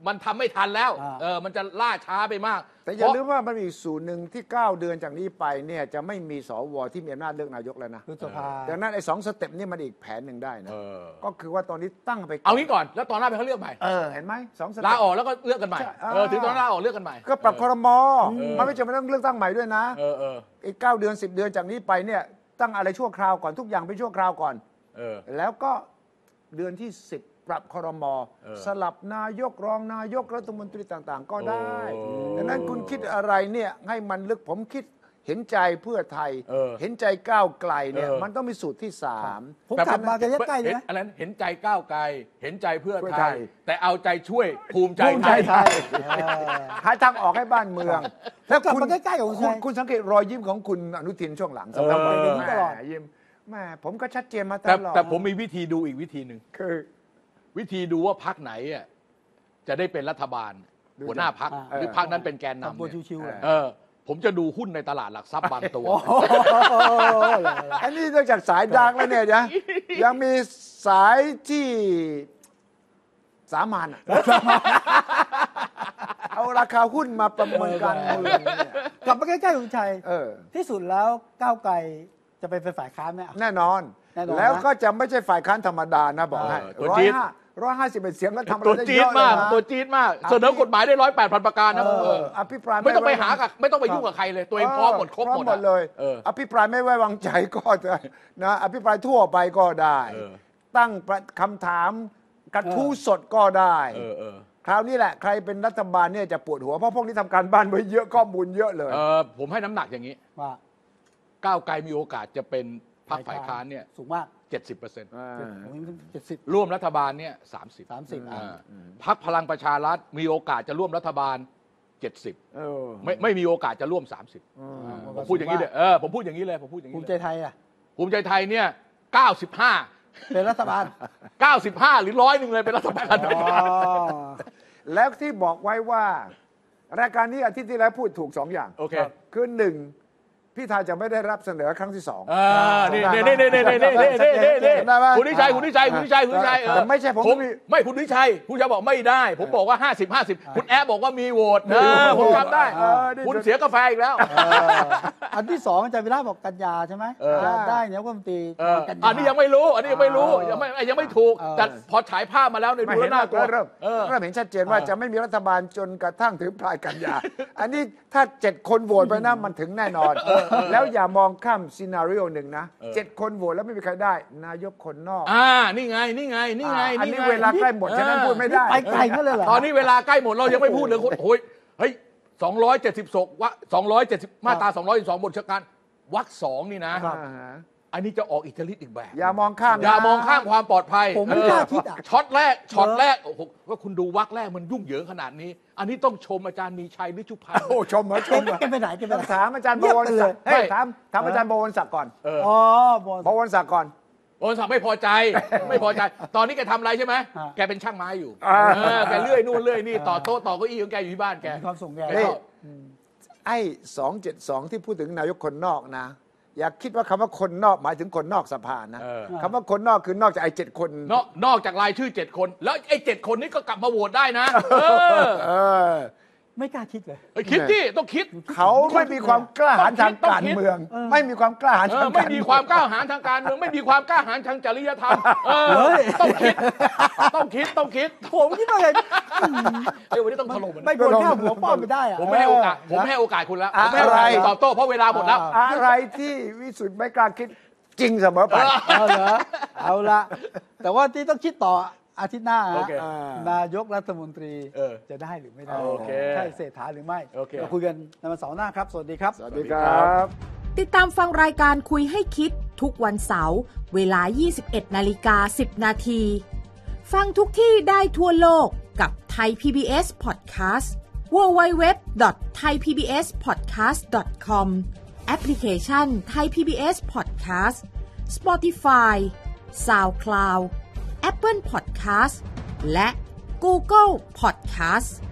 มันทำไม่ทันแล้วอ่าเออมันจะล่าช้าไปมากแต่อย่าลืมว่ามันมีอีกสูตรหนึ่งที่เก้าเดือนจากนี้ไปเนี่ยจะไม่มีสวที่มีอำนาจเลือกนายกแล้วนะคือสภาดังนั้นไอ้สองสเต็ปนี่มันอีกแผนหนึ่งได้นะเออก็คือว่าตอนนี้ตั้งไปเอางี้ก่อนแล้วตอนหน้าไปเขาเลือกใหม่เออเห็นไหมสองสเต็ปลาออกแล้วก็เลือกกันใหม่ใช่เออถึงตอนลาออกเลือกกันใหม่ก็ปรับครมเออมันไม่จำเป็นต้องเลือกตั้งใหม่ด้วยนะเออเอออีกเก้าเดือนสิบเดือนจากนี้ไปเนี่ยตั้งอะไรชั่วคราวก่อนทุกอย่างไปชั่วคราวก่อนเออแล้วก็เดือนที่สิบปรับครมเออสลับนายกรองนายกรัฐมนตรีต่างๆ ก็ได้โอ้ดังนั้นคุณคิดอะไรเนี่ยให้มันลึกผมคิดเห็นใจเพื่อไทยเออเห็นใจก้าวไกลเนี่ยเออมันต้องมีสูตรที่สามผมกลับมากันใกล้ๆเลยเห็นนะอะไรนะเห็นใจก้าวไกลเห็นใจเพื่อเพื่อไทไทยยแต่เอาใจช่วยภูมิใจภูมิไทใจยไทยหาทางออกให้บ้านเมืองแล้วกลับมาใกล้ๆกับคุณชัยคุณสังเกตรอยยิ้มของคุณอนุทินช่วงหลังเออสำหรับผมอย่างนี้ตลอดแหมยิ้มแหม่ผมก็ชัดเจนมาตแต่ลอดแต่ผมมีวิธีดูอีกวิธีหนึ่งคือวิธีดูว่าพักไหนอ่ะจะได้เป็นรัฐบาลดูหัวหน้าพักอ่าหรือพักนั้นเป็นแกนทำนำตัวเนี่ยชิวๆเลยเออผมจะดูหุ้นในตลาดหลักทรัพย์บางตัวอันนี้นอกจากสายดังแล้วเนี่ยนะยังมีสายที่สามัญอะเอาราคาหุ้นมาประเมินการเมืองเนี่ยกลับมาใกล้ๆคุณชัยเออที่สุดแล้วก้าวไกลจะไปเป็นฝ่ายค้านไหมอ่ะแน่นอนแน่นอนนะแล้วก็จะไม่ใช่ฝ่ายค้านธรรมดานะบอกให้เออตัวร้อจี๊ยดห้าร้อยห้าสิบเอ็ดเสียงแล้วทำอะไรตัวได้จี๊เยดอะเลยมากนะตัวจี๊ดมาก เสนอกฎหมายได้ร้อยแปดพันประการนะเอเออออภิปรายไม่ต้องไปหาว้วกับไม่ต้องไปยุ่งกับใครเลย ตัวเองพร้อมหมดครบพร้อหมมดหมดเลยเอออภิปรายไม่ไว้วางใจก็ได้นะอภิปรายทั่วไปก็ได้เออตั้งคำถามกระทู้สดก็ได้เออเออคราวนี้แหละใครเป็นรัฐบาลเนี่ยจะปวดหัวเพราะพวกนี้ทำการบ้านไว้เยอะข้อมูลเยอะเลยเออผมให้น้ำหนักอย่างนี้ว่าก้าวไกลมีโอกาสจะเป็นพรรคฝ่ายค้านเนี่ยสูงมากเจ็ดสิบเปอร์เซ็นต์ผมเจ็ดสิบร่วมรัฐบาลเนี่ยสามสิบสามสิบอ่าพรรคพลังประชารัฐมีโอกาสจะร่วมรัฐบาลเจ็ดสิบเออไม่ไม่มีโอกาสจะร่วมสามสิบผมพูดอย่างนี้เลยเออผมพูดอย่างนี้เลยผมพูดอย่างภูนี้มิเลใจยไทยอ่ะภูมิใจไทยเนี่ยเก้าสิบห้าเป็นรัฐบาลเก้าสิบห้าหรือร้อยหนึ่งเลยเป็นรัฐบาลอ๋อแล้วที่บอกไว้ว่ารายการนี้อาทิตย์ที่แล้วพูดถูกสองอย่างโอเคคือหนึ่งพี่ทาจะไม่ได้รับเสนอครั้งที่สองอ่านี่นี่นี่นี่นี่นี่นี่นี่นี่นี่ได้ไหมคุณนิชัยคุณนิชัยคุณนิชัยคุณนิชัยเออแต่ไม่ใช่ผมไม่คุณนิชัยคุณจะบอกไม่ได้ ผมบอกว่าห้าสิบห้าสิบคุณแอบบอกว่ามีโหวตเออผมทำได้เออนี่คุณเสียกาแฟอีกแล้วเอออันที่สองอาจารย์วิระบอกกันยาใช่ไหมเออจะได้เนี่ยก็มนตรีเออกันยาอันนี้ยังไม่รู้ อันนี้ยังไม่รู้ยังไม่ยังไม่ถูกเออแต่พอฉายภาพมาแล้วเนี่ยไม่ดูเห็แล้นวน่ากลัวเริ่มเออเริ่มเห็นชัดเจนว่าเออจะไม่มีรัฐบาลจนกระทั่งถึงปลายกันยา อันนี้ถ้าเจ็ดคนโหวตไปนะมันถึงแน่นอน แล้วอย่ามองข้ามซีนารีโอหนึ่งนะเจ็ดคนโหวตแล้วไม่มีใครได้ นายกคนนอกอ่านี่ไงนี่ไงนี่ไงอันนี้ไงเวลาใกล้หมดฉะนั้นพูดไม่ได้ไปไกลกันเลยเหรอตอนนี้เวลาใกล้หมดเรายังไม่พูดเลยคุณโอ้ยเฮ้ยสองร้อยเจ็ดสิบศกวะสองร้อยเจ็ดสิบมาตราสองร้อยสองบทเฉพาะการวรรคสองนี่นะครับอันนี้จะออกอิทธิฤทธิ์อีกแบบอย่ามองข้ามนะอย่ามองข้ามความปลอดภัยผมไม่กล้าคิดอ่ะช็อตแรกช็อตแรกโอ้โหว่าคุณดูวรรคแรกมันยุ่งเหยิงขนาดนี้ อันนี้ต้องชมอาจารย์มีชัยฤชุพันธ์โอ้ชมเหรอชแกมเหรอแกไปไหนแกไปไหนถามอาจารย์บเงียบวรไปเลศัยกดิ์เฮ้ยไม่ถามถามอาจารย์บวรศักดิ์ก่อนเอออ๋อบอลบวรศักดิ์ก่อนโอนศักดิ์ไม่พอใจ ไม่พอใจ ตอนนี้แกทำอะไรใช่ไหมฮะแกเป็นช่างไม้อยู่อ่าเออแกเลื่อยนู่นเลื่อยนี่ต่อโต๊ะต่อเก้าอี้ของแกอยู่ที่บ้านแกมีความสุขแกแกนี่ก็ไอ้สองเจ็ดสองที่พูดถึงนายกคนนอกนะ อย่าคิดว่าคำว่าคนนอกหมายถึงคนนอกสภานะเออคำว่าคนนอกคือนอกจากไอ้เจ็ดคนนอกนอกจากรายชื่อเจ็ดคน แล้วไอ้เจ็ดคนนี้ก็กลับมาโหวตได้นะ เออเออไม่กล้าคิดเลยเอ้ยคิดดิต้องคิดเขาไม่มีความกล้าหาญทางการเมืองเออไม่มีความกล้าหาญเอทาองกาไม่รมีเมืองความกล้าหาญทางการเมืองไม่มีความกล้าหาญทางจริยธรรมเออเฮ้ยต้องคิด ต้องคิดต้องคิดผมคิดว่าไงเอ้ยวันนี้ต้องถล่มมันไม่โดนข้าวหัวป้อมไม่ได้อะผมไม่ให้โอกาสผมไม่ให้โอกาสคุณแล้วผมไม่ให้โอกาสคุณตอบโต้เพราะเวลาหมดแล้วอะไรที่วิสุทธ์ไม่กล้าคิดจริงเสมอไปเอาเหรอเอาละแต่ว่าที่ต้องคิดต่ออาทิตย์หน้าโอฮะเคนายกรัฐมนตรีเออจะได้หรือไม่ได้โอเคใช่เศรษฐาหรือไม่โอเคเราคุยกันในวันเสาร์หน้าครับ สวัสดีครับสวัสดีครับติดตามฟังรายการคุยให้คิดทุกวันเสาร์เวลา ยี่สิบเอ็ดนาฬิกาสิบนาที ฟังทุกที่ได้ทั่วโลกกับ Thai พี บี เอส Podcast ดับเบิลยู ดับเบิลยู ดับเบิลยู ดอท ไทย พี บี เอส พอดแคสต์ ดอท คอม แอปพลิเคชัน Thai พี บี เอส Podcast Spotify SoundCloud Apple Podcast และ Google Podcast